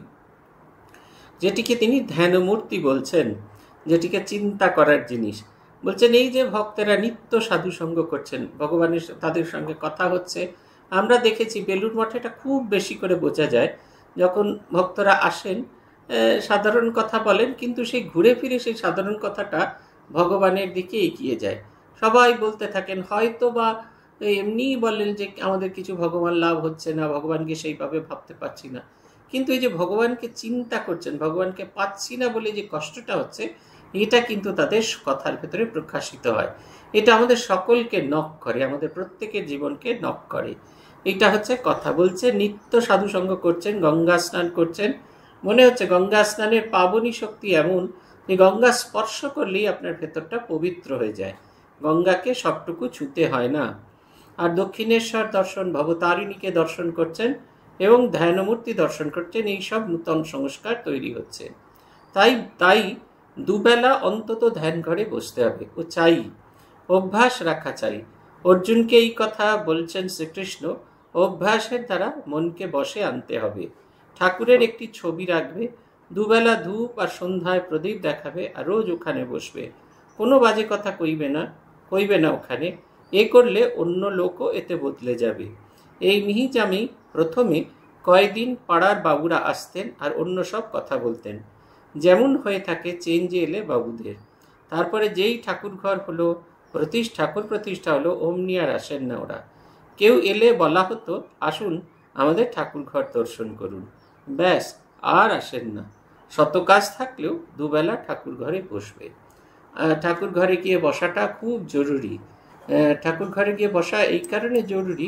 যেটিকে তিনি ধ্যানমূর্তি বলছেন, যেটিকে চিন্তা করার জিনিস বলছেন। এই যে ভক্তেরা নিত্য সাধু সঙ্গ করছেন, ভগবানের তাদের সঙ্গে কথা হচ্ছে। আমরা দেখেছি বেলুড় মঠে এটা খুব বেশি করে বোঝা যায়, যখন ভক্তরা আসেন সাধারণ কথা বলেন, কিন্তু সেই ঘুরে ফিরে সেই সাধারণ কথাটা ভগবানের দিকে এগিয়ে যায়। সবাই বলতে থাকেন, হয়তো বা এমনিই বলেন যে আমাদের কিছু ভগবান লাভ হচ্ছে না, ভগবানকে সেইভাবে ভাবতে পারছি না, কিন্তু এই যে ভগবানকে চিন্তা করছেন, ভগবানকে পাচ্ছি না বলে যে কষ্টটা হচ্ছে, এটা কিন্তু তাদের কথার ভেতরে প্রকাশিত হয়। এটা আমাদের সকলকে নক করে, আমাদের প্রত্যেকের জীবনকে নক করে। এটা হচ্ছে কথা। বলছে নিত্য সাধুসঙ্গ করছেন, গঙ্গা স্নান করছেন। মনে হচ্ছে গঙ্গা স্নানের পাবনী শক্তি এমন যে গঙ্গা স্পর্শ করলেই আপনার ভেতরটা পবিত্র হয়ে যায়, গঙ্গাকে সবটুকু ছুতে হয় না। আর দক্ষিণেশ্বর দর্শন, ভবতারিণীকে দর্শন করছেন এবং ধ্যানমূর্তি দর্শন করছেন, এইসব নূতন সংস্কার তৈরি হচ্ছে। তাই তাই দুবেলা অন্তত ধ্যান ঘরে বসতে হবে, ও চাই, অভ্যাস রাখা চাই। অর্জুনকে এই কথা বলছেন শ্রীকৃষ্ণ, অভ্যাসের দ্বারা মনকে বশে আনতে হবে। ঠাকুরের একটি ছবি রাখবে, দুবেলা ধূপ আর সন্ধ্যায় প্রদীপ দেখাবে, আর রোজ ওখানে বসবে, কোনো বাজে কথা কইবে না কইবে না ওখানে। এ করলে অন্য লোকও এতে বদলে যাবে। এই মিহিজামি প্রথমে কয়েকদিন পাড়ার বাবুরা আসতেন আর অন্য সব কথা বলতেন, যেমন হয়ে থাকে চেঞ্জে এলে বাবুদের। তারপরে যেই ঠাকুর ঘর হলো প্রতিষ্ঠা ঠাকুর প্রতিষ্ঠা হলো, অমনি আর আসেন না ওরা। কেউ এলে বলা হতো, আসুন আমাদের ঠাকুর ঘর দর্শন করুন, ব্যাস, আর আসেন না। শত কাজ থাকলেও দুবেলা ঠাকুর ঘরে বসবে। ঠাকুর ঘরে গিয়ে বসাটা খুব জরুরি। ঠাকুর ঘরে গিয়ে বসা এই কারণে জরুরি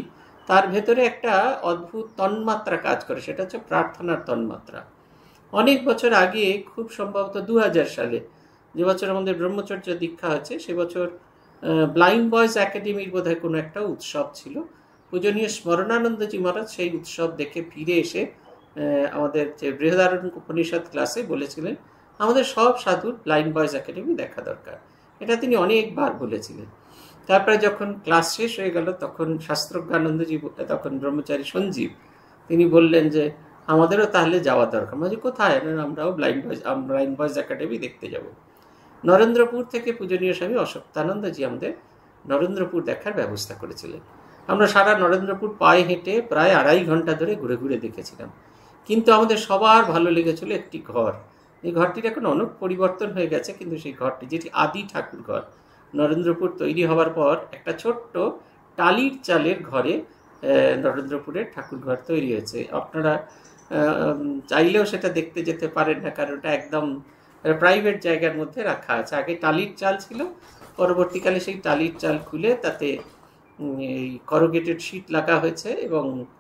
তার ভেতরে একটা অদ্ভুত তন্মাত্রা কাজ করে, সেটা হচ্ছে প্রার্থনার তন্মাত্রা। অনেক বছর আগে, খুব সম্ভবত দু হাজার সালে, যে বছর আমাদের ব্রহ্মচর্য দীক্ষা হয়েছে, সে বছর ব্লাইন্ড বয়েজ একাডেমির বোধহয় কোনো একটা উৎসব ছিল। পূজনীয় স্মরণানন্দজি মহারাজ সেই উৎসব দেখে ফিরে এসে আমাদের যে বৃহদারণ্যক উপনিষদ ক্লাসে বলেছিলেন আমাদের সব সাধুর ব্লাইন্ড বয়েজ একাডেমি দেখা দরকার। এটা তিনি অনেকবার বলেছিলেন। তারপরে যখন ক্লাস শেষ হয়ে গেল, তখন শাস্ত্রজ্ঞানন্দজি, তখন ব্রহ্মচারী সঞ্জীব, তিনি বললেন যে আমাদেরও তাহলে যাওয়া দরকার। মানে কোথায়? আমরাও blind boys blind boys academy দেখতে যাব। নরেন্দ্রপুর থেকে পূজনীয় স্বামী অশোক্তানন্দজি আমাদের নরেন্দ্রপুর দেখার ব্যবস্থা করেছিলেন। আমরা সারা নরেন্দ্রপুর পায়ে হেঁটে প্রায় আড়াই ঘন্টা ধরে ঘুরে ঘুরে দেখেছিলাম। কিন্তু আমাদের সবার ভালো লেগেছিল একটি ঘর। এই ঘরটির এখন অনেক পরিবর্তন হয়ে গেছে, কিন্তু সেই ঘরটি, যেটি আদি ঠাকুর ঘর, নরেন্দ্রপুর তৈরি হওয়ার পর একটা ছোট্ট টালির চালের ঘরে নরেন্দ্রপুরের ঠাকুর ঘর তৈরি হয়েছে। আপনারা চাইলেও সেটা দেখতে যেতে পারেন না, কারণ ওটা একদম প্রাইভেট জায়গার মধ্যে রাখা আছে। আগে টালির চাল ছিল, পরবর্তীকালে সেই টালির চাল খুলে তাতে এই করোগেটেড শীট লাগা হয়েছে এবং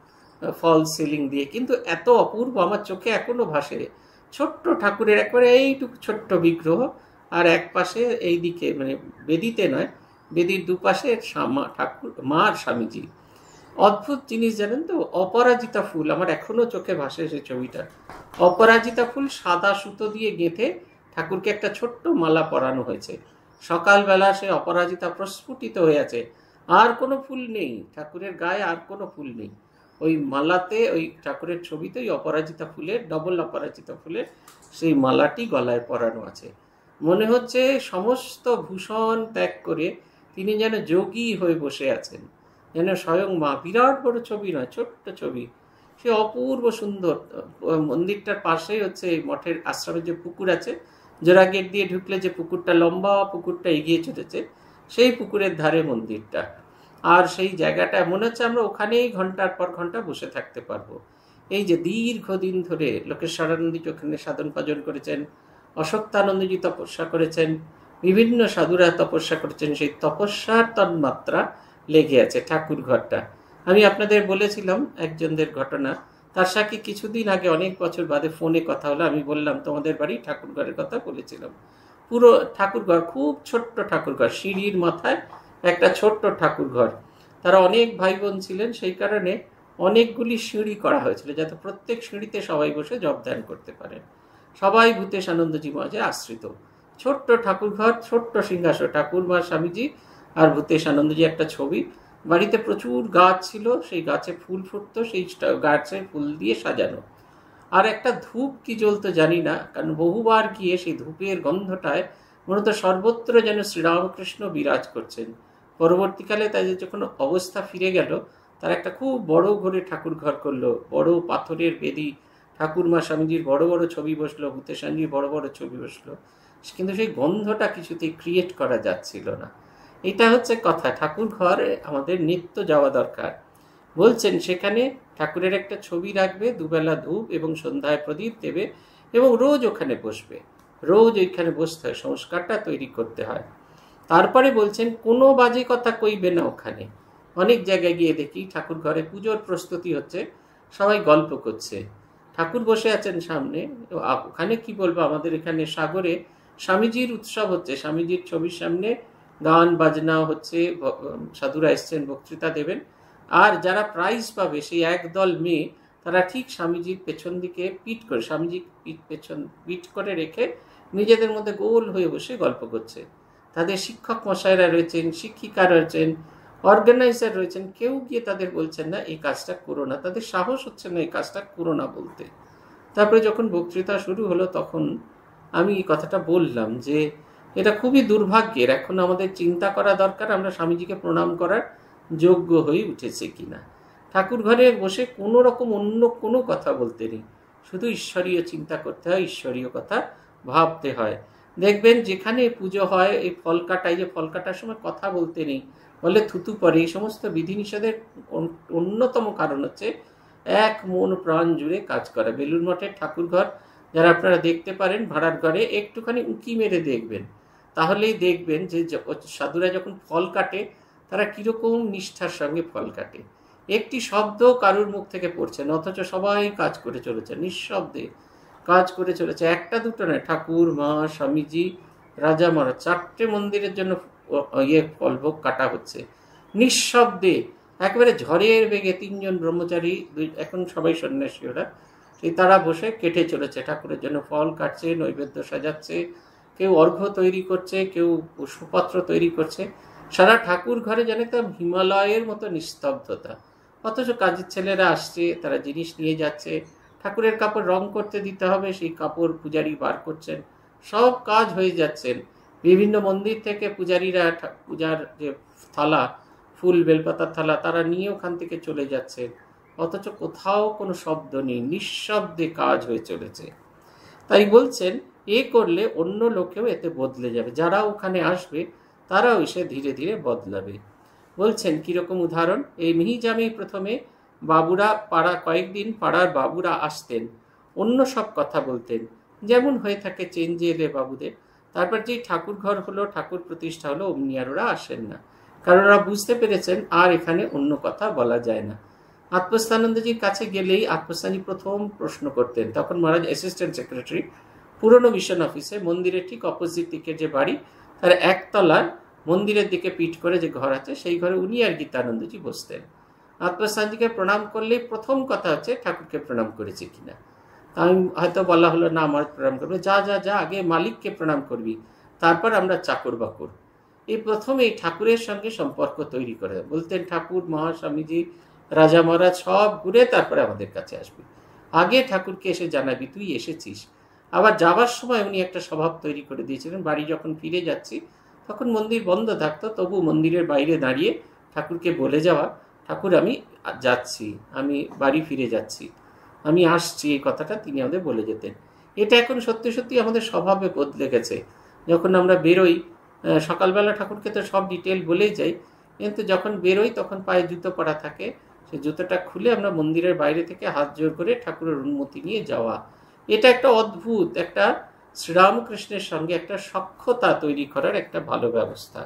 ফল সিলিং দিয়ে। কিন্তু এত অপূর্ব, আমার চোখে এখনো ভাসে। ছোট্ট ঠাকুরের একবারে এইটুকু ছোট্ট বিগ্রহ, আর এক পাশে এই দিকে, মানে বেদিতে নয়, বেদির দুপাশে ঠাকুর, মা আর স্বামীজি। অদ্ভুত জিনিস জানেন তো, অপরাজিতা ফুল, আমার এখনো চোখে ভাসে সেই ছবিটা। অপরাজিতা ফুল সাদা সুতো দিয়ে গেঁথে ঠাকুরকে একটা ছোট্ট মালা পরানো হয়েছে। সকালবেলা সে অপরাজিতা প্রস্ফুটিত হয়ে আছে, আর কোনো ফুল নেই ঠাকুরের গায়ে, আর কোনো ফুল নেই। ওই মালাতে, ওই ঠাকুরের ছবিতে ওই অপরাজিতা ফুলের, ডবল অপরাজিতা ফুলের সেই মালাটি গলায় পরানো আছে। মনে হচ্ছে সমস্ত ভূষণ ত্যাগ করে তিনি যেন যোগী হয়ে বসে আছেন, যেন স্বয়ং মা। বিরাট বড় ছবি নয়, ছোট্ট ছবি, সে অপূর্ব সুন্দর। মন্দিরটার পাশেই হচ্ছে এই মঠের আশ্রমের যে পুকুর আছে, জোড়া গেট দিয়ে ঢুকলে যে পুকুরটা, লম্বা পুকুরটা এগিয়ে চলেছে, সেই পুকুরের ধারে মন্দিরটা। আর সেই জায়গাটা মনে হচ্ছে আমরা ওখানেই ঘন্টার পর ঘন্টা বসে থাকতে পারবো। এই যে দীর্ঘদিন ধরে লোকেশ্বরানন্দজি ওখানে সাধন ভজন করেছেন, অশোক্তানন্দজি তপস্যা করেছেন, বিভিন্ন সাধুরা তপস্যা করেছেন, সেই তপস্যার তন্মাত্রা লেগে আছে ঠাকুর ঘরটা। আমি আপনাদের বলেছিলাম একজনদের ঘটনা, তার সাথে কিছুদিন আগে, অনেক বছর বাদে ফোনে কথা হলো। আমি বললাম তোমাদের বাড়ি ঠাকুর ঘরের কথা বলেছিলাম। পুরো ঠাকুর ঘর, খুব ছোট্ট ঠাকুর ঘর, সিঁড়ির মাথায় একটা ছোট্ট ঠাকুর ঘর। তারা অনেক ভাই বোন ছিলেন, সেই কারণে অনেকগুলি সিঁড়ি করা হয়েছিল, যাতে প্রত্যেক সিঁড়িতে সবাই বসে জপ ধ্যান করতে পারেন। সবাই ভূতেশ আনন্দজি মহারাজে আশ্রিত। ছোট্ট ঠাকুর ঘর, ছোট্ট সিংহাসন, ঠাকুর মা, স্বামীজি আর ভূতেশ আনন্দজি একটা ছবি। বাড়িতে প্রচুর গাছ ছিল, সেই গাছে ফুল ফুটতো, সেই গাছে ফুল দিয়ে সাজানো। আর একটা ধূপ কি জ্বলতো জানি না, কারণ বহুবার গিয়ে সেই ধূপের গন্ধটায় মূলত সর্বত্র যেন শ্রীরামকৃষ্ণ বিরাজ করছেন। পরবর্তীকালে তাদের যখন অবস্থা ফিরে গেল, তারা একটা খুব বড় ঘরে ঠাকুর ঘর করলো, বড় পাথরের বেদি, ঠাকুর মা স্বামীজির বড় বড় ছবি বসলো, ভূতেশানজির বড় বড় ছবি বসলো, কিন্তু সেই গন্ধটা কিছুতেই ক্রিয়েট করা যাচ্ছিল না। এটা হচ্ছে কথা, ঠাকুর ঘরে আমাদের নিত্য যাওয়া দরকার। বলছেন সেখানে ঠাকুরের একটা ছবি রাখবে, দুবেলা ধূপ এবং সন্ধ্যায় প্রদীপ দেবে, এবং রোজ ওখানে বসবে, রোজ ওইখানে বসতে হয়, সংস্কারটা তৈরি করতে হয়। তারপরে বলছেন কোনো বাজে কথা কইবে না ওখানে। অনেক জায়গায় গিয়ে দেখি ঠাকুর ঘরে পুজোর প্রস্তুতি হচ্ছে, সবাই গল্প করছে, ঠাকুর বসে আছেন সামনে। ওখানে কি বলবো, আমাদের এখানে সাগরে স্বামীজির উৎসব হচ্ছে, স্বামীজির ছবির সামনে গান বাজনা হচ্ছে, সাধুরা এসছেন বক্তৃতা দেবেন, আর যারা প্রাইজ পাবে সেই একদল মেয়ে, তারা ঠিক স্বামীজির পেছন দিকে পিঠ করে, স্বামীজি পিঠ পেছন পিঠ করে রেখে নিজেদের মধ্যে গোল হয়ে বসে গল্প করছে। তাদের শিক্ষক মশাইরা রয়েছেন, শিক্ষিকা রয়েছেন, অর্গানাইজার রয়েছেন, কেউ গিয়ে তাদের বলছেন না এই কাজটা করো না, তাদের সাহস হচ্ছে না এই কাজটা করো না বলতে। তারপরে যখন বক্তৃতা শুরু হলো, তখন আমি এই কথাটা বললাম যে এটা খুবই দুর্ভাগ্যের। এখন আমাদের চিন্তা করা দরকার আমরা স্বামীজিকে প্রণাম করার যোগ্য হয়ে উঠেছে কিনা। ঠাকুর ঘরে বসে কোনো রকম অন্য কোনো কথা বলতে নেই, শুধু ঈশ্বরীয় চিন্তা করতে হয়, ঈশ্বরীয় কথা ভাবতে হয়। দেখবেন যেখানে পুজো হয়, এই ফল কাটায়, যে ফল কাটার সময় কথা বলতে নেই, বলে থুতু পরে, এই সমস্ত বিধিনিষেধের অন্যতম কারণ হচ্ছে এক মন প্রাণ জুড়ে কাজ করা। বেলুড় মঠের ঠাকুর ঘর যারা আপনারা দেখতে পারেন ভাড়ার ঘরে, একটুখানি উঁকি মেরে দেখবেন, তাহলেই দেখবেন যে সাধুরা যখন ফল কাটে তারা কিরকম নিষ্ঠার সঙ্গে ফল কাটে। একটি শব্দ কারুর মুখ থেকে পড়ছে না, অথচ সবাই কাজ করে চলেছে, নিঃশব্দে কাজ করে চলেছে। একটা দুটো নয়, ঠাকুর, মা, স্বামীজি, রাজা মহারাজ, চারটে মন্দিরের জন্য ইয়ে ফলভোগ কাটা হচ্ছে নিঃশব্দে, একেবারে ঝড়ের বেগে। তিনজন ব্রহ্মচারী, দুই এখন সবাই সন্ন্যাসী, ওরা সেই তারা বসে কেটে চলেছে, ঠাকুরের জন্য ফল কাটছে, নৈবেদ্য সাজাচ্ছে, কেউ অর্ঘ্য তৈরি করছে, কেউ সুপত্র তৈরি করছে। সারা ঠাকুর ঘরে যেন একটা হিমালয়ের মতো নিস্তব্ধতা, অথচ কাজের ছেলেরা আসছে, তারা জিনিস নিয়ে যাচ্ছে, ঠাকুরের কাপড় রং করতে দিতে হবে, সেই কাপড় পূজারী বার করছেন, সব কাজ হয়ে যাচ্ছেন। বিভিন্ন মন্দির থেকে পূজারীরা পূজার যে থালা, ফুল বেলপাতার থালা, তারা নিয়ে ওখান থেকে চলে যাচ্ছেন, অথচ কোথাও কোনো শব্দ নেই, নিঃশব্দে কাজ হয়ে চলেছে। তাই বলছেন এ করলে অন্য লোকেও এতে বদলে যাবে, যারা ওখানে আসবে তারাও এসে ধীরে ধীরে বদলাবে। বলছেন কিরকম উদাহরণ, এই মিহিজামেই প্রথমে বাবুরা পাড়া কয়েকদিন পাড়ার বাবুরা আসতেন, অন্য সব কথা বলতেন, যেমন হয়ে থাকে চেঞ্জে এলে বাবুদের। তারপর যেই ঠাকুর ঘর হলো, ঠাকুর প্রতিষ্ঠা হলো, অমনি আর ওরা আসেন না, কারণ ওরা বুঝতে পেরেছেন আর এখানে অন্য কথা বলা যায় না। আত্মস্থানন্দজির কাছে গেলেই আত্মস্থানজি প্রথম প্রশ্ন করতেন, তখন মহারাজ অ্যাসিস্ট্যান্ট সেক্রেটারি, পুরনো মিশন অফিসে, মন্দিরের ঠিক অপোজিট দিকে যে বাড়ি, তার একতলার মন্দিরের দিকে পিঠ করে যে ঘর আছে, সেই ঘরে উনি আর গীতানন্দজি বসতেন। আত্মস্থানজিকে প্রণাম করলেই প্রথম কথা হচ্ছে ঠাকুরকে প্রণাম করেছে কিনা। আমি হয়তো বলা হলো না আমার প্রণাম করবে, যা যা যা আগে মালিককে প্রণাম করবি, তারপর আমরা চাকর বাকর। এই প্রথমেই ঠাকুরের সঙ্গে সম্পর্ক তৈরি করে বলতেন, ঠাকুর, মহাস্বামীজি, রাজা মহারাজ সব ঘুরে তারপরে আমাদের কাছে আসবি, আগে ঠাকুরকে এসে জানাবি তুই এসেছিস। আবার যাবার সময় উনি একটা স্বভাব তৈরি করে দিয়েছিলেন, বাড়ি যখন ফিরে যাচ্ছি তখন মন্দির বন্ধ থাকতো, তবু মন্দিরের বাইরে দাঁড়িয়ে ঠাকুরকে বলে যাওয়া, ঠাকুর আমি যাচ্ছি, আমি বাড়ি ফিরে যাচ্ছি, আমি আসছি, এই কথাটা তিনি আমাদের বলে যেতেন। এটা এখন সত্যি সত্যি আমাদের স্বভাবে বদলে গেছে। যখন আমরা বেরোই, সকালবেলা ঠাকুরকে তো সব ডিটেল বলেই যাই, কিন্তু যখন বেরোই তখন পায়ে জুতো পরা থাকে, সেই জুতোটা খুলে আমরা মন্দিরের বাইরে থেকে হাত জোর করে ঠাকুরের অনুমতি নিয়ে যাওয়া, এটা একটা অদ্ভুত, একটা শ্রীরামকৃষ্ণের সঙ্গে একটা সখ্যতা তৈরি করার একটা ভালো ব্যবস্থা।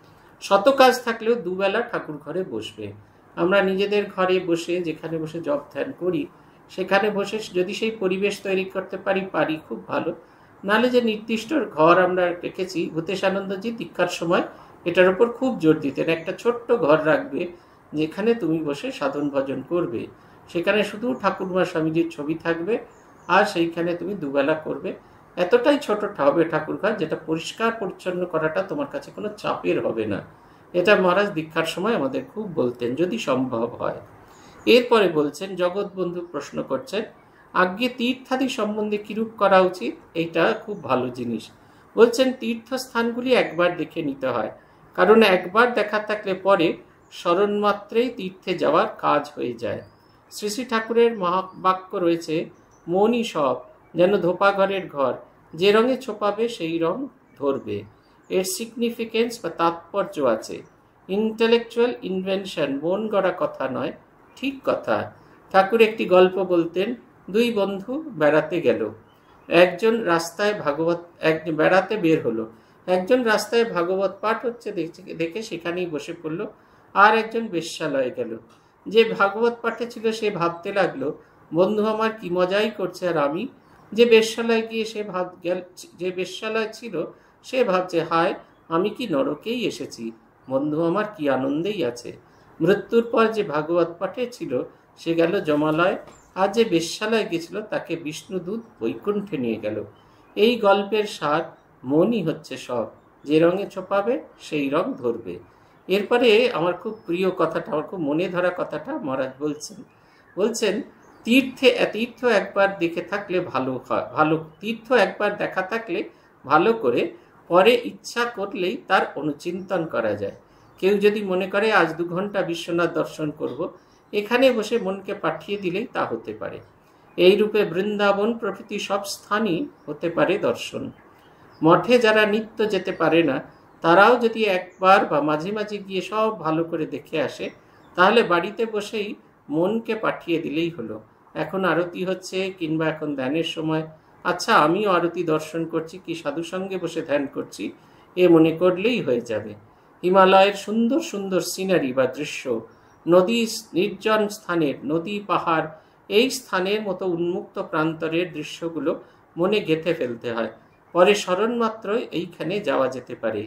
শত কাজ থাকলেও দুবেলা ঠাকুর ঘরে বসবে। আমরা নিজেদের ঘরে বসে, যেখানে বসে জপ ধ্যান করি, সেখানে বসে যদি সেই পরিবেশ তৈরি করতে পারি পারি খুব ভালো। নাহলে যে নির্দিষ্ট ঘর আমরা রেখেছি, ভূতেশানন্দজি দীক্ষার সময় এটার উপর খুব জোর দিতেন, একটা ছোট্ট ঘর রাখবে যেখানে তুমি বসে সাধন ভজন করবে, সেখানে শুধু ঠাকুরমা স্বামীজির ছবি থাকবে, আর সেইখানে তুমি দুবেলা করবে। এতটাই ছোট হবে ঠাকুর ঘর, যেটা পরিষ্কার পরিচ্ছন্ন করাটা তোমার কাছে কোনো চাপের হবে না। এটা মহারাজ দীক্ষার সময় আমাদের খুব বলতেন, যদি সম্ভব হয়। এরপরে বলছেন, জগৎবন্ধু প্রশ্ন করছেন, আজ্ঞে তীর্থাদি সম্বন্ধে কিরূপ করা উচিত? এইটা খুব ভালো জিনিস। বলছেন তীর্থস্থানগুলি একবার দেখে নিতে হয়, কারণ একবার দেখা থাকলে পরে স্মরণ মাত্রেই তীর্থে যাওয়ার কাজ হয়ে যায়। শ্রী শ্রী ঠাকুরের মহাবাক্য রয়েছে, মনই সব, যেন ধোপাঘরের ঘর, যে রঙে ছোপাবে সেই রং ধরবে। এর সিগনিফিকেন্স বা তাৎপর্য আছে। ইন্টেলেকচুয়াল ইনভেনশন, মন গড়া কথা নয়, ঠিক কথা। ঠাকুর একটি গল্প বলতেন, দুই বন্ধু বেড়াতে গেল। একজন রাস্তায় ভাগবত এক বেড়াতে বের হলো, একজন রাস্তায় ভাগবত পাঠ হচ্ছে দেখে সেখানেই বসে পড়ল, আর একজন বেশ্যালয়ে গেল। যে ভাগবত পাঠে ছিল সে ভাবতে লাগলো, বন্ধু আমার কি মজাই করছে, আর আমি যে বেশ্যালয়ে গিয়ে সে ভাব গেল যে বেশ্যালয় ছিল সে ভাবছে, হায় আমি কি নরকেই এসেছি, বন্ধু আমার কি আনন্দেই আছে। মৃত্যুর পর যে ভাগবত পাঠে ছিল সে গেল যমালয়, আর যে বেশ্যালয় গেছিল তাকে বিষ্ণুদূত বৈকুণ্ঠে নিয়ে গেল। এই গল্পের সার, মনই হচ্ছে সব, যে রঙে ছোপাবে সেই রং ধরবে। এরপরে আমার খুব প্রিয় কথাটা, আমার খুব মনে ধরা কথাটা মহারাজ বলছেন বলছেন তীর্থে তীর্থ একবার দেখে থাকলে ভালো হয়, ভালো তীর্থ একবার দেখা থাকলে ভালো করে পরে ইচ্ছা করলেই তার অনুচিন্তন করা যায়। কেউ যদি মনে করে আজ দু ঘন্টা বিশ্বনাথ দর্শন করব, এখানে বসে মনকে পাঠিয়ে দিলেই তা হতে পারে। এই রূপে বৃন্দাবন প্রভৃতি সব স্থানই হতে পারে দর্শন। মঠে যারা নিত্য যেতে পারে না, তারাও যদি একবার বা মাঝে মাঝে গিয়ে সব ভালো করে দেখে আসে, তাহলে বাড়িতে বসেই মনকে পাঠিয়ে দিলেই হলো। এখন আরতি হচ্ছে কিংবা এখন ধ্যানের সময়, আচ্ছা আমিও আরতি দর্শন করছি কি সাধুর সঙ্গে বসে ধ্যান করছি, এ মনে করলেই হয়ে যাবে। হিমালয়ের সুন্দর সুন্দর সিনারি বা দৃশ্য নদী নির্জন স্থানের, নদী পাহাড় এই স্থানের মতো উন্মুক্ত প্রান্তরের দৃশ্যগুলো মনে গেঁথে ফেলতে হয়, পরে স্মরণ মাত্রই এইখানে যাওয়া যেতে পারে।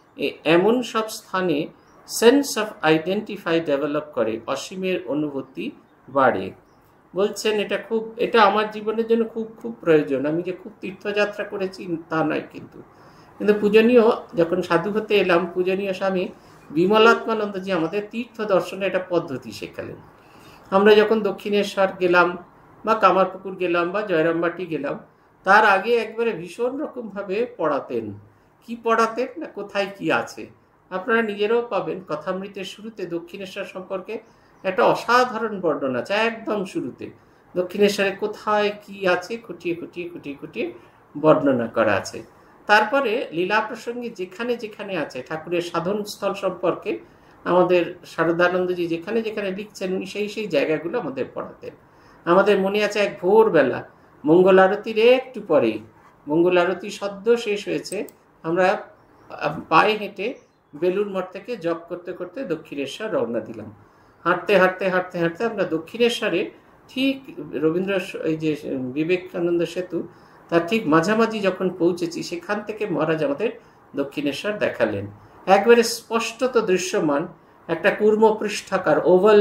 এমন সব স্থানে সেন্স অফ আইডেন্টিফাই ডেভেলপ করে, অসীমের অনুভূতি বাড়ে। বলছেন এটা খুব, এটা আমার জীবনের জন্য খুব খুব প্রয়োজন। আমি যে খুব তীর্থযাত্রা করেছি তা নয়, কিন্তু কিন্তু পূজনীয় যখন সাধু হতে এলাম, পূজনীয় স্বামী বিমলাত্মানন্দজি আমাদের তীর্থ দর্শনের একটা পদ্ধতি শেখালেন। আমরা যখন দক্ষিণেশ্বর গেলাম বা কামারপুকুর গেলাম বা জয়রামবাটি গেলাম, তার আগে একবারে ভীষণ রকমভাবে পড়াতেন। কি পড়াতেন না, কোথায় কি আছে আপনারা নিজেরাও পাবেন। কথামৃতের শুরুতে দক্ষিণেশ্বর সম্পর্কে একটা অসাধারণ বর্ণনা আছে, একদম শুরুতে দক্ষিণেশ্বরে কোথায় কি আছে খুঁটিয়ে খুঁটিয়ে খুঁটিয়ে খুঁটিয়ে বর্ণনা করা আছে। তারপরে লীলা প্রসঙ্গে যেখানে যেখানে আছে, ঠাকুরের সাধন স্থল সম্পর্কে আমাদের শারদানন্দজি যেখানে যেখানে লিখছেন, উনি সেই সেই জায়গাগুলো আমাদের পড়াতেন। আমাদের মনে আছে এক ভোরবেলা মঙ্গল আরতির একটু পরেই, মঙ্গল আরতি সদ্য শেষ হয়েছে, আমরা পায়ে হেঁটে বেলুড় মঠ থেকে জপ করতে করতে দক্ষিণেশ্বর রওনা দিলাম। হাঁটতে হাঁটতে হাঁটতে হাঁটতে আমরা দক্ষিণেশ্বরে ঠিক রবীন্দ্র এই যে বিবেকানন্দ সেতু তার ঠিক মাঝামাঝি যখন পৌঁছেছি, সেখান থেকে মহারাজ আমাদের দক্ষিণেশ্বর দেখালেন। একবারে স্পষ্টত দৃশ্যমান একটা কুর্ম পৃষ্ঠাকার ওভাল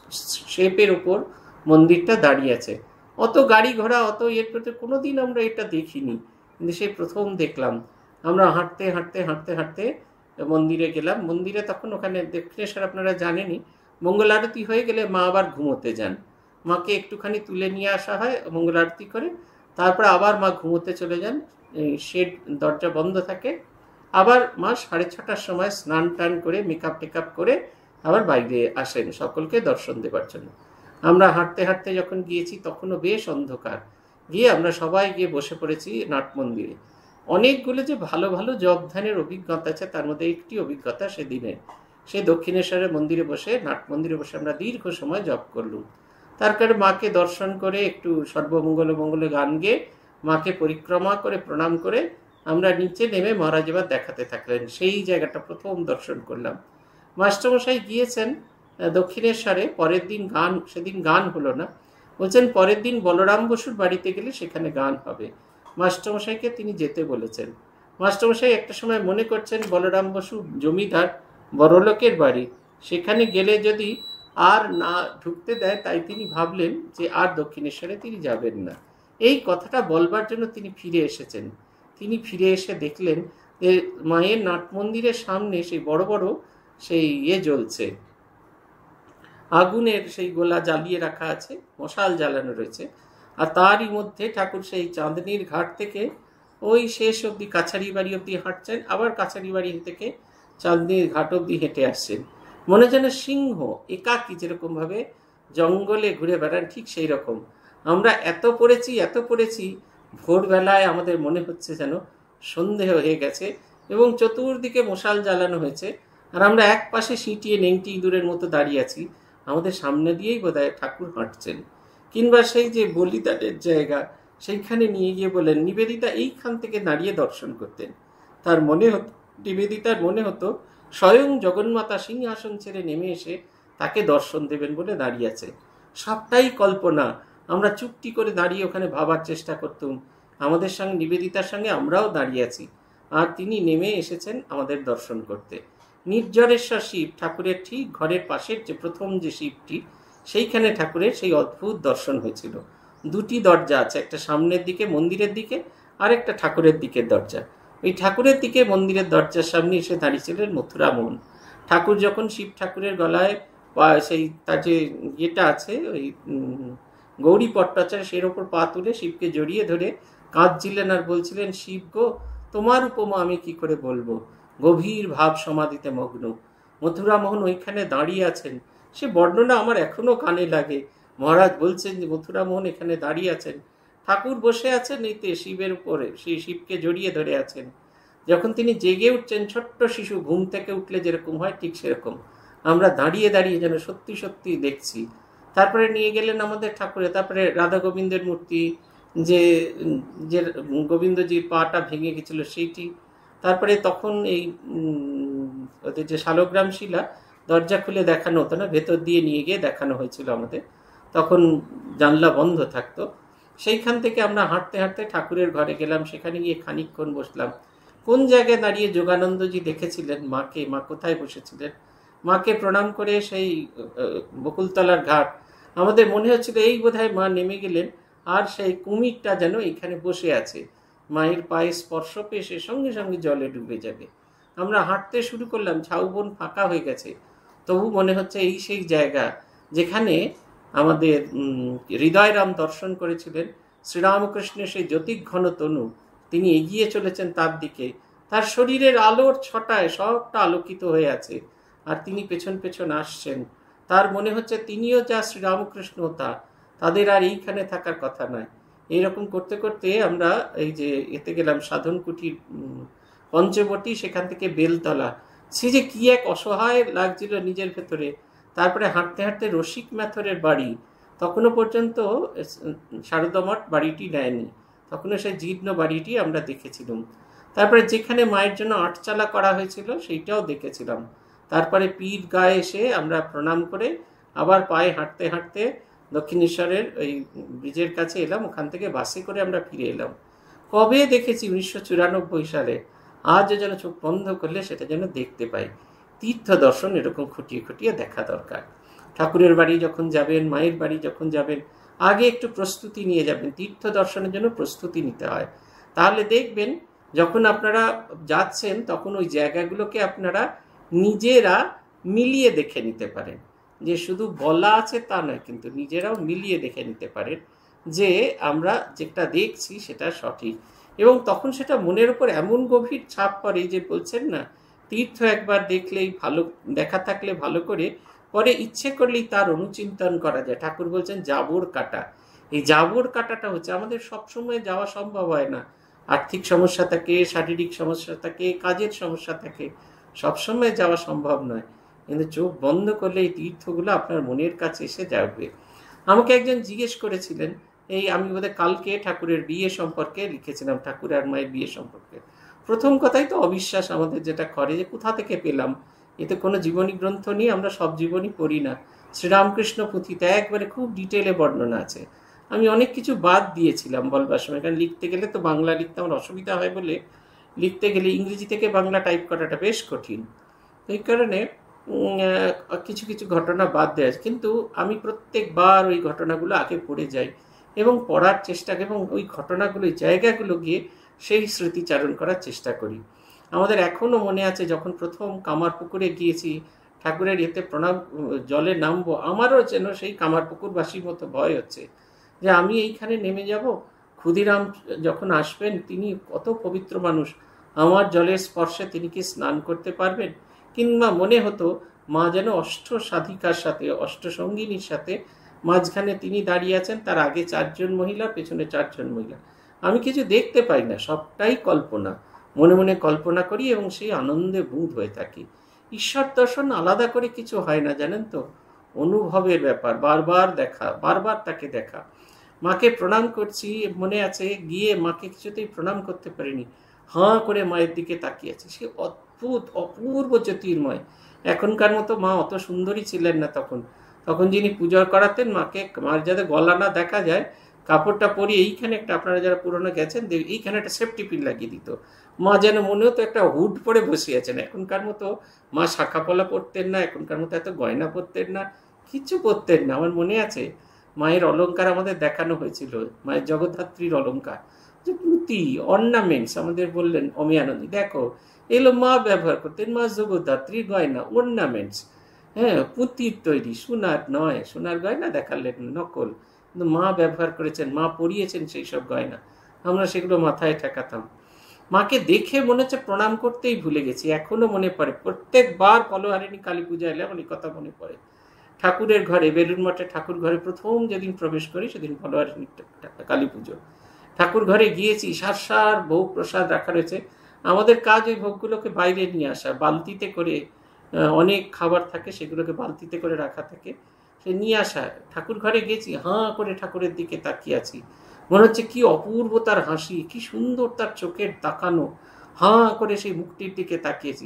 শেপের উপর মন্দিরটা দাঁড়িয়ে আছে। অত গাড়ি ঘোড়া অত এর প্রতি কোনোদিন আমরা এটা দেখিনি, কিন্তু সেই প্রথম দেখলাম। আমরা হাঁটতে হাঁটতে হাঁটতে হাঁটতে মন্দিরে গেলাম। মন্দিরে তখন ওখানে দক্ষিণেশ্বর আপনারা জানেনই, মঙ্গল আরতি হয়ে গেলে মা আবার ঘুমোতে যান। মাকে একটুখানি তুলে নিয়ে আসা হয় মঙ্গল আরতি করে, তারপরে আবার মা ঘুমোতে চলে যান, শেড দরজা বন্ধ থাকে। আবার মা সাড়ে ছটার সময় স্নান টান করে মেকআপ টেকআপ করে আবার বাইরে আসেন সকলকে দর্শন দেবার জন্য। আমরা হাঁটতে হাঁটতে যখন গিয়েছি তখনও বেশ অন্ধকার, গিয়ে আমরা সবাই গিয়ে বসে পড়েছি নাট মন্দিরে। অনেকগুলো যে ভালো ভালো জপ ধ্যানের অভিজ্ঞতা আছে, তার মধ্যে একটি অভিজ্ঞতা সেদিনের, সে দক্ষিণেশ্বরের মন্দিরে বসে, নাট মন্দিরে বসে আমরা দীর্ঘ সময় জপ করলুম। তারপরে মাকে দর্শন করে একটু সর্বমঙ্গলে মঙ্গলে গান গেয়ে মাকে পরিক্রমা করে প্রণাম করে আমরা নিচে নেমে মহারাজ এবার দেখাতে থাকলেন। সেই জায়গাটা প্রথম দর্শন করলাম। মাস্টারমশাই গিয়েছেন দক্ষিণেশ্বরে, পরের দিন গান, সেদিন গান হলো না, বলছেন পরের দিন বলরাম বসুর বাড়িতে গেলে সেখানে গান হবে। মাস্টারমশাইকে তিনি যেতে বলেছেন। মাস্টারমশাই একটা সময় মনে করছেন বলরাম বসু জমিদার, বড়লোকের বাড়ি, সেখানে গেলে যদি আর না ঢুকতে দেয়, তাই তিনি ভাবলেন যে আর দক্ষিণেশ্বরে তিনি যাবেন না। এই কথাটা বলবার জন্য তিনি ফিরে এসেছেন। তিনি ফিরে এসে দেখলেন যে মায়ের নাট মন্দিরের সামনে সেই বড় বড় সেই ইয়ে জ্বলছে, আগুনের সেই গোলা জ্বালিয়ে রাখা আছে, মশাল জ্বালানো রয়েছে, আর তারই মধ্যে ঠাকুর সেই চাঁদনির ঘাট থেকে ওই শেষ অবধি কাছারি বাড়ি অবধি হাঁটছেন, আবার কাছারি বাড়ি থেকে চাঁদনির ঘাট অবধি হেঁটে আসছেন। মনে যেন সিংহ একাকী যেরকম ভাবে জঙ্গলে ঘুরে বেড়ান, ঠিক সেই রকম। আমরা এত পড়েছি এত পড়েছি ভোরবেলায় আমাদের মনে হচ্ছে যেন সন্দেহ হয়ে গেছে এবং চতুর্দিকে মশাল জ্বালানো হয়েছে, আর আমরা এক পাশে সিঁটিয়ে নেংটি ইঁদুরের মতো দাঁড়িয়ে আছি। আমাদের সামনে দিয়েই বোধহয় ঠাকুর হাঁটছেন। কিংবা সেই যে বলিদানের জায়গা, সেইখানে নিয়ে গিয়ে বলেন নিবেদিতা এইখান থেকে দাঁড়িয়ে দর্শন করতেন। তার মনে হতো, নিবেদিতার মনে হতো স্বয়ং জগন্মাতা সিংহাসন ছেড়ে নেমে এসে তাকে দর্শন দেবেন বলে দাঁড়িয়ে আছে। সবটাই কল্পনা। আমরা চুপটি করে দাঁড়িয়ে ওখানে ভাবার চেষ্টা করতাম, আমাদের সঙ্গে নিবেদিতার সঙ্গে আমরাও দাঁড়িয়ে আছি, আর তিনি নেমে এসেছেন আমাদের দর্শন করতে। নির্জরেশ্বর শিব ঠাকুরের ঠিক ঘরের পাশের যে প্রথম যে শিবটি, সেইখানে ঠাকুরের সেই অদ্ভুত দর্শন হয়েছিল। দুটি দরজা আছে, একটা সামনের দিকে মন্দিরের দিকে, আর একটা ঠাকুরের দিকের দরজা। ওই ঠাকুরের দিকে মন্দিরের দরজার সামনে এসে দাঁড়িয়েছিলেন মথুরামোহন ঠাকুর। যখন শিব ঠাকুরের গলায় সেই তার যে ইয়েটা আছে, ওই গৌরী পট্টাচার্য, সের ওপর পা তুলে শিবকে জড়িয়ে ধরে কাঁদছিলেন আর বলছিলেন, শিব গো তোমার উপমা আমি কি করে বলবো, গভীর ভাব সমাধিতে মগ্ন। মথুরামোহন ওইখানে দাঁড়িয়ে আছেন, সে বর্ণনা আমার এখনো কানে লাগে। মহারাজ বলছেন যে মথুরামোহন এখানে দাঁড়িয়ে আছেন, ঠাকুর বসে আছেন এতে শিবের উপরে, সেই শিবকে জড়িয়ে ধরে আছেন। যখন তিনি জেগে উঠছেন, ছোট্ট শিশু ঘুম থেকে উঠলে যেরকম হয় ঠিক সেরকম আমরা দাঁড়িয়ে দাঁড়িয়ে যেন সত্যি সত্যি দেখছি। তারপরে নিয়ে গেলেন আমাদের ঠাকুরে, তারপরে রাধা গোবিন্দের মূর্তি, যে যে গোবিন্দজির পাটা ভেঙে গেছিল সেইটি। তারপরে তখন এই ওদের যে শালগ্রাম শিলা, দরজা খুলে দেখানো হতো না, ভেতর দিয়ে নিয়ে গিয়ে দেখানো হয়েছিল আমাদের। তখন জানলা বন্ধ থাকতো। সেইখান থেকে আমরা হাঁটতে হাঁটতে ঠাকুরের ঘরে গেলাম, সেখানে গিয়ে খানিকক্ষণ বসলাম। কোন জায়গায় দাঁড়িয়ে যোগানন্দজি দেখেছিলেন মাকে, মা কোথায় বসেছিলেন, মাকে প্রণাম করে সেই বকুলতলার ঘাট, আমাদের মনে হচ্ছিল এই বোধহয় মা নেমে গেলেন, আর সেই কুমিরটা যেন এখানে বসে আছে, মায়ের পায়ে স্পর্শ পেয়ে সে সঙ্গে সঙ্গে জলে ডুবে যাবে। আমরা হাঁটতে শুরু করলাম, ঝাউবন ফাঁকা হয়ে গেছে, তবু মনে হচ্ছে এই সেই জায়গা যেখানে আমাদের হৃদয়রাম দর্শন করেছিলেন। শ্রীরামকৃষ্ণের সেই জ্যোতিঘন তনু, তিনি এগিয়ে চলেছেন তার দিকে, তার শরীরের আলোর ছটায় সবটা আলোকিত হয়ে আছে, আর তিনি পেছন পেছন আসছেন। তার মনে হচ্ছে তিনিও যা শ্রীরামকৃষ্ণ তা, তাদের আর এইখানে থাকার কথা নয়। এইরকম করতে করতে আমরা এই যে এতে গেলাম সাধন কুটির পঞ্চবটী, সেখান থেকে বেলতলা। সে যে কি এক অসহায় লাগছিল নিজের ভেতরে। তারপরে হাঁটতে হাঁটতে রসিক ম্যাথরের বাড়ি, তখনও পর্যন্ত শারদামঠ বাড়িটি নেয়নি, তখনও সেই জীর্ণ বাড়িটি আমরা দেখেছিলাম। তারপরে যেখানে মায়ের জন্য আটচালা করা হয়েছিল সেইটাও দেখেছিলাম। তারপরে পীর গায়ে এসে আমরা প্রণাম করে আবার পায়ে হাঁটতে হাঁটতে দক্ষিণেশ্বরের ওই ব্রিজের কাছে এলাম, ওখান থেকে বাসে করে আমরা ফিরে এলাম। কবে দেখেছি উনিশশো চুরানব্বই সালে, আজও যেন চোখ বন্ধ করলে সেটা যেন দেখতে পাই। তীর্থ দর্শন এরকম খুঁটিয়ে খুঁটিয়ে দেখা দরকার। ঠাকুরের বাড়ি যখন যাবেন, মায়ের বাড়ি যখন যাবেন, আগে একটু প্রস্তুতি নিয়ে যাবেন। তীর্থ দর্শনের জন্য প্রস্তুতি নিতে হয়, তাহলে দেখবেন যখন আপনারা যাচ্ছেন তখন ওই জায়গাগুলোকে আপনারা নিজেরা মিলিয়ে দেখে নিতে পারেন। যে শুধু বলা আছে তা নয়, কিন্তু নিজেরাও মিলিয়ে দেখে নিতে পারেন যে আমরা যেটা দেখছি সেটা সঠিক, এবং তখন সেটা মনের উপর এমন গভীর ছাপ পড়ে যে বলছেন না, তীর্থ একবার দেখলেই ভালো, দেখা থাকলে ভালো করে, পরে ইচ্ছে করলেই তার অনুচিন্তন করা যায়। ঠাকুর বলছেন জাবর কাটা। এই জাবর কাটাটা হচ্ছে আমাদের সবসময় যাওয়া সম্ভব হয় না, আর্থিক সমস্যা থাকে, শারীরিক সমস্যা থাকে, কাজের সমস্যা থাকে, সবসময় যাওয়া সম্ভব নয়, কিন্তু চোখ বন্ধ করলে এই তীর্থগুলো আপনার মনের কাছে এসে যাবে। আমাকে একজন জিজ্ঞেস করেছিলেন, এই আমি বোধহয় কালকে ঠাকুরের বিয়ে সম্পর্কে লিখেছিলাম, ঠাকুর আর মায়ের বিয়ে সম্পর্কে। প্রথম কথাই তো অবিশ্বাস আমাদের যেটা করে, যে কোথা থেকে পেলাম, এতে কোনো জীবনী গ্রন্থ নেই, আমরা সব জীবনী পড়ি না। শ্রীরামকৃষ্ণ পুঁথিতে একবারে খুব ডিটেলে বর্ণনা আছে। আমি অনেক কিছু বাদ দিয়েছিলাম বলবার সময়, কারণ লিখতে গেলে তো বাংলা লিখতে আমার অসুবিধা হয় বলে, লিখতে গেলে ইংরেজি থেকে বাংলা টাইপ করাটা বেশ কঠিন, এই কারণে কিছু কিছু ঘটনা বাদ দেওয়া আছে। কিন্তু আমি প্রত্যেকবার ওই ঘটনাগুলো আগে পড়ে যাই এবং পড়ার চেষ্টা, এবং ওই ঘটনাগুলো, জায়গাগুলো গিয়ে সেই স্মৃতিচারণ করার চেষ্টা করি। আমাদের এখনও মনে আছে যখন প্রথম কামারপুকুরে গিয়েছি, ঠাকুরের এতে প্রণাম, জলে নামবো, আমারও যেন সেই কামারপুকুরবাসীর মতো ভয় হচ্ছে যে আমি এইখানে নেমে যাব, ক্ষুদিরাম যখন আসবেন তিনি কত পবিত্র মানুষ, আমার জলের স্পর্শে তিনি কি স্নান করতে পারবেন? কিংবা মনে হতো মা যেন অষ্ট সাধিকার সাথে, অষ্ট সঙ্গিনীর সাথে মাঝখানে তিনি দাঁড়িয়ে আছেন, তার আগে চারজন মহিলা, পেছনে চারজন মহিলা। আমি কিছু দেখতে পাই না, সবটাই কল্পনা, মনে মনে কল্পনা করি এবং সেই আনন্দে বুঁদ হয়ে থাকি। ঈশ্বর দর্শন আলাদা করে কিছু হয় না, জানেন তো, অনুভবের ব্যাপার, বারবার দেখা, বারবার তাকে দেখা। মাকে প্রণাম করছি, মনে আছে গিয়ে মাকে কিছুতেই প্রণাম করতে পারিনি, হাঁ করে মায়ের দিকে তাকিয়েছে। সে অদ্ভুত অপূর্ব জ্যোতির্ময়। এখনকার মতো মা অত সুন্দরী ছিলেন না তখন। তখন যিনি পুজো করাতেন মাকে, মার যাতে গলা না দেখা যায়, কাপড়টা পরিয়ে এইখানে একটা, আপনারা যারা পুরোনো গেছেন এইখানে একটা সেফটি পিন লাগিয়ে দিত। মা যেন মনে হতো একটা হুড পরে বসে আছেন। এখনকার মতো মা শাখা পলা পরতেন না, এখনকার মতো এত গয়না পরতেন না, কিচ্ছু পরতেন না। আমার মনে আছে মায়ের অলঙ্কার আমাদের দেখানো হয়েছিল, মায়ের জগদ্ধাত্রীর অলঙ্কার, যে পুঁতি, অর্নামেন্টস, আমাদের বললেন অমিয়ানন্দী, দেখো এগুলো মা ব্যবহার করতেন, মা জগদ্ধাত্রীর গয়না, অর্নামেন্টস, হ্যাঁ, পুঁতির তৈরি, সোনার নয়, সোনার গয়না দেখালেন নকল, কিন্তু মা ব্যবহার করেছেন, মা পরিয়েছেন সেই সব গয়না, আমরা সেগুলো মাথায় ঠেকাতাম। মাকে দেখে মনে হচ্ছে প্রণাম করতেই ভুলে গেছি, এখনো মনে পড়ে, প্রত্যেকবার পলোহারিণী কালী পূজা এলে আমার এই কথা মনে পড়ে। ঠাকুরের ঘরে, বেলুড় মঠে ঠাকুর ঘরে প্রথম যেদিন প্রবেশ করি সেদিন পলোহারিণী কালী পুজো। ঠাকুর ঘরে গিয়েছি, সার সার ভোগ প্রসাদ রাখা রয়েছে, আমাদের কাজ ওই ভোগগুলোকে বাইরে নিয়ে আসা, বালতিতে করে, অনেক খাবার থাকে সেগুলোকে বালতিতে করে রাখা থাকে, সে নিয়ে আসা। ঠাকুর ঘরে গেছি, হাঁ করে ঠাকুরের দিকে তাকিয়ে আছি, মনে হচ্ছে কি অপূর্ব তার হাসি, কি সুন্দর তার চোখের তাকানো, হাঁ করে সেই মুখটির দিকে তাকিয়েছি।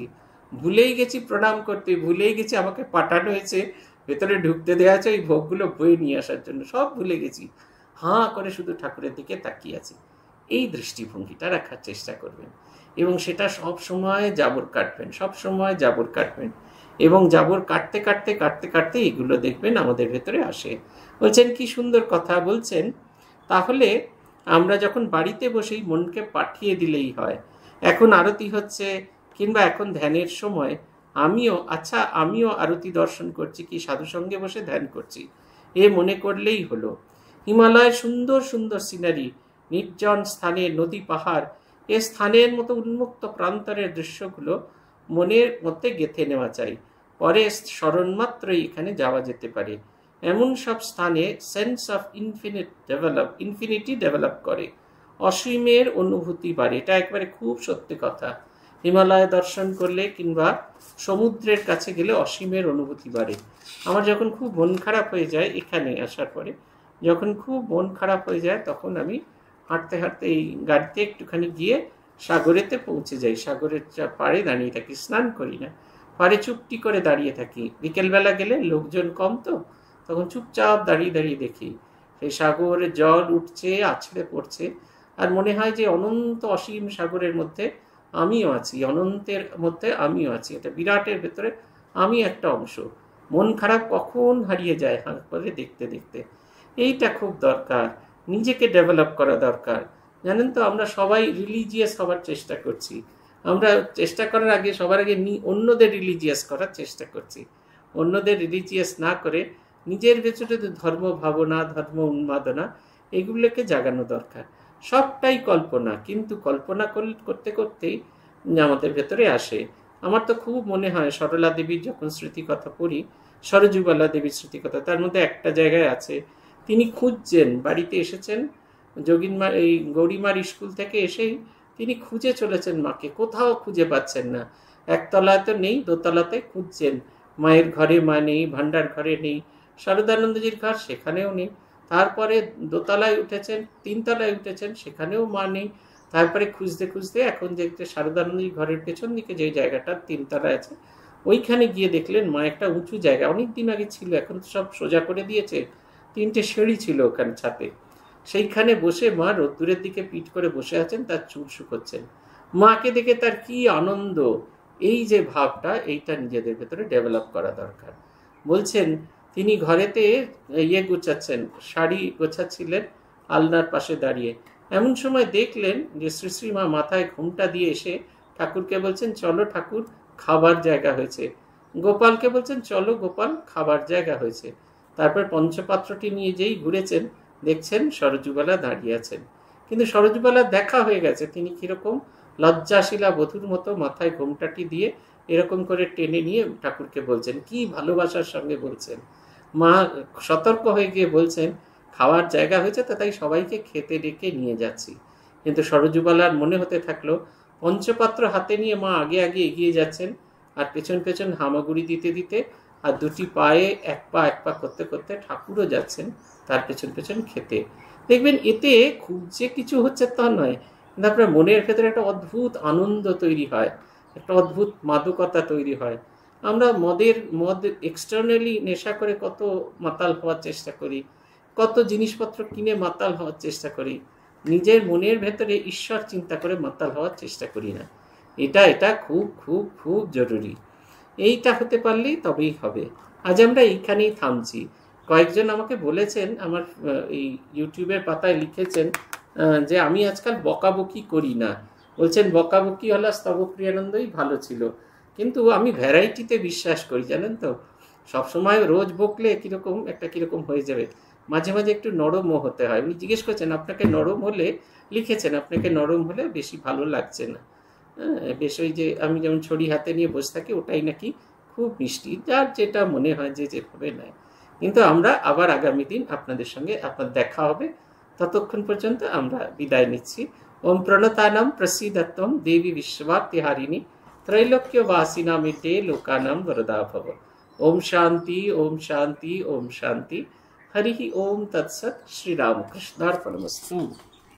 ভুলেই গেছি প্রণাম করতে, ভুলেই গেছি আমাকে পাঠানো হয়েছে, ভেতরে ঢুকতে দেওয়া আছে ওই ভোগগুলো বয়ে নিয়ে আসার জন্য, সব ভুলে গেছি। হাঁ করে শুধু ঠাকুরের দিকে তাকিয়ে আছি। এই দৃষ্টিভঙ্গিটা রাখার চেষ্টা করবেন এবং সেটা সব সময় জাবর কাটবেন, সব সময় জাবর কাটবেন এবং জাবর কাটতে কাটতে কাটতে কাটতে এগুলো দেখবেন আমাদের ভেতরে আসে। বলছেন কি সুন্দর কথা বলছেন, তাহলে আমরা যখন বাড়িতে বসেই মনকে পাঠিয়ে দিলেই হয়। এখন আরতি হচ্ছে কিংবা এখন ধ্যানের সময় আমিও আচ্ছা আমিও আরতি দর্শন করছি কি সাধু সঙ্গে বসে ধ্যান করছি, এ মনে করলেই হলো। হিমালয়ের সুন্দর সুন্দর সিনারি, নির্জন স্থানে নদী পাহাড়, এ স্থানের মতো উন্মুক্ত প্রান্তরের দৃশ্যগুলো মনের মধ্যে গেঁথে নেওয়া চাই, পরে স্মরণ মাত্রই এখানে যাওয়া যেতে পারে। এমন সব স্থানে sense of infinite develop infinity develop করে, অসীমের অনুভূতি বাড়ে। এটা একবারে খুব সত্যি কথা। হিমালয় দর্শন করলে কিংবা সমুদ্রের কাছে গেলে অসীমের অনুভূতি বাড়ে। আমার যখন খুব মন খারাপ হয়ে যায়, এখানে আসার পরে যখন খুব মন খারাপ হয়ে যায় তখন আমি হাঁটতে হাঁটতে এই গাড়িতে একটুখানি গিয়ে সাগরেতে পৌঁছে যাই। সাগরের পাড়ে দাঁড়িয়ে থাকি, স্নান করি না, পাড়ে চুপটি করে দাঁড়িয়ে থাকি। বিকেলবেলা গেলে লোকজন কম, তো তখন চুপচাপ দাঁড়িয়ে দাঁড়িয়ে দেখি সেই সাগরের জল উঠছে, আছড়ে পড়ছে, আর মনে হয় যে অনন্ত অসীম সাগরের মধ্যে আমিও আছি, অনন্তের মধ্যে আমিও আছি, এটা বিরাটের ভেতরে আমি একটা অংশ। মন খারাপ কখন হারিয়ে যায় হাঁ করে দেখতে দেখতে। এইটা খুব দরকার, নিজেকে ডেভেলপ করা দরকার। জানেন তো, আমরা সবাই রিলিজিয়াস হওয়ার চেষ্টা করছি। আমরা চেষ্টা করার আগে সবার আগে অন্যদের রিলিজিয়াস করার চেষ্টা করছি। অন্যদের রিলিজিয়াস না করে নিজের ভেতরে ধর্ম ভাবনা, ধর্ম উন্মাদনা, এগুলোকে জাগানো দরকার। সবটাই কল্পনা, কিন্তু কল্পনা করতে করতেই আমাদের ভেতরে আসে। আমার তো খুব মনে হয় সরলা দেবীর যখন স্মৃতিকথা পড়ি, সরজুবালা দেবীর স্মৃতিকথা, তার মধ্যে একটা জায়গায় আছে তিনি খুঁজছেন, বাড়িতে এসেছেন যোগিনমা এই গৌরীমার স্কুল থেকে এসেই তিনি খুঁজে চলেছেন মাকে, কোথাও খুঁজে পাচ্ছেন না। একতলায় তো নেই, দোতলাতে খুঁজছেন, মায়ের ঘরে মা নেই, ভান্ডার ঘরে নেই, শারদানন্দজির ঘর সেখানেও নেই। তারপরে দোতলায় উঠেছেন, তিনতলায় উঠেছেন, সেখানেও মা নেই। তারপরে খুঁজতে খুঁজতে এখন দেখতে শারদানন্দজির ঘরের পেছন দিকে যে জায়গাটা তিনতলায় আছে, ওইখানে গিয়ে দেখলেন মা একটা উঁচু জায়গা, অনেক দিন আগে ছিল, এখন তো সব সোজা করে দিয়েছে, তিনটে সিঁড়ি ছিল ওখানে ছাতে, সেইখানে বসে মা রোদ্দুরের দিকে পিঠ করে বসে আছেন, তার চুল শুকোচ্ছেন। মাকে দেখে তার কি আনন্দ! এই যে ভাবটা, এইটা নিজেদের ভেতরে ডেভেলপ করা দরকার। বলছেন তিনি ঘরেতে ইয়ে গোছাচ্ছেন, শাড়ি গোছাচ্ছিলেন আলনার পাশে দাঁড়িয়ে। এমন সময় দেখলেন যে শ্রী শ্রী মা মাথায় ঘুমটা দিয়ে এসে ঠাকুরকে বলছেন, চলো ঠাকুর খাবার জায়গা হয়েছে। গোপালকে বলছেন, চলো গোপাল খাবার জায়গা হয়েছে। তারপর পঞ্চপাত্রটি নিয়ে যেই ঘুরেছেন, দেখছেন সরজুবালা দাঁড়িয়ে আছেন। কিন্তু সরজুবালা দেখা হয়ে গেছে, তিনি কিরকম লজ্জাশীলা বধূর মতো মাথায় ঘোমটাটি দিয়ে এরকম করে টেনে নিয়ে ঠাকুরকে বলছেন, কি ভালোবাসার সঙ্গে বলছেন। মা সতর্ক হয়ে গিয়ে বলছেন, খাওয়ার জায়গা হয়েছে তো তাই সবাইকে খেতে ডেকে নিয়ে যাচ্ছি। কিন্তু সরজুবালার মনে হতে থাকলো পঞ্চপাত্র হাতে নিয়ে মা আগে আগে এগিয়ে যাচ্ছেন, আর পেছন পেছন হামাগুড়ি দিতে দিতে আর দুটি পায়ে এক পা এক পা করতে করতে ঠাকুরও যাচ্ছেন তার পেছন পেছন খেতে। দেখবেন এতে খুব যে কিছু হচ্ছে তা নয়, কিন্তু আপনার মনের ভেতরে একটা অদ্ভুত আনন্দ তৈরি হয়, একটা অদ্ভুত মাদকতা তৈরি হয়। আমরা মদের মদ এক্সটার্নালি নেশা করে কত মাতাল হওয়ার চেষ্টা করি, কত জিনিসপত্র কিনে মাতাল হওয়ার চেষ্টা করি, নিজের মনের ভেতরে ঈশ্বর চিন্তা করে মাতাল হওয়ার চেষ্টা করি না। এটা এটা খুব খুব খুব জরুরি। এইটা হতে পারলেই তবেই হবে। আজ আমরা এইখানেই থামছি। কয়েকজন আমাকে বলেছেন, আমার এই ইউটিউবের পাতায় লিখেছেন যে আমি আজকাল বকাবকি করি না। বলছেন বকাবকি হলো স্তব প্রিয়ানন্দই ভালো ছিল, কিন্তু আমি ভ্যারাইটিতে বিশ্বাস করি, জানেন তো। সবসময় রোজ বকলে কীরকম একটা কীরকম হয়ে যাবে, মাঝে মাঝে একটু নরমও হতে হয়। উনি জিজ্ঞেস করছেন আপনাকে নরম হলে, লিখেছেন আপনাকে নরম হলে বেশি ভালো লাগছে না। হ্যাঁ, বেশ ওই যে আমি যেমন ছড়ি হাতে নিয়ে বসে থাকি, ওটাই নাকি খুব মিষ্টি, যার যেটা মনে হয় যে যেভাবে নেয়। কিন্তু আমরা আবার আগামী দিন আপনাদের সঙ্গে আপনার দেখা হবে। ততক্ষণ পর্যন্ত আমরা বিদায় নিচ্ছি। ওম প্রণতানাম প্রসিদত্তম দেবী বিশ্বভাপ্তিহারিণী त्रैलोक्यवासिना मिटे लोकानां वरदा भव। ओम शांति ओम शांति ओम शांति। हरि ओम तत्सत। श्री रामकृष्णार्पणमस्तु।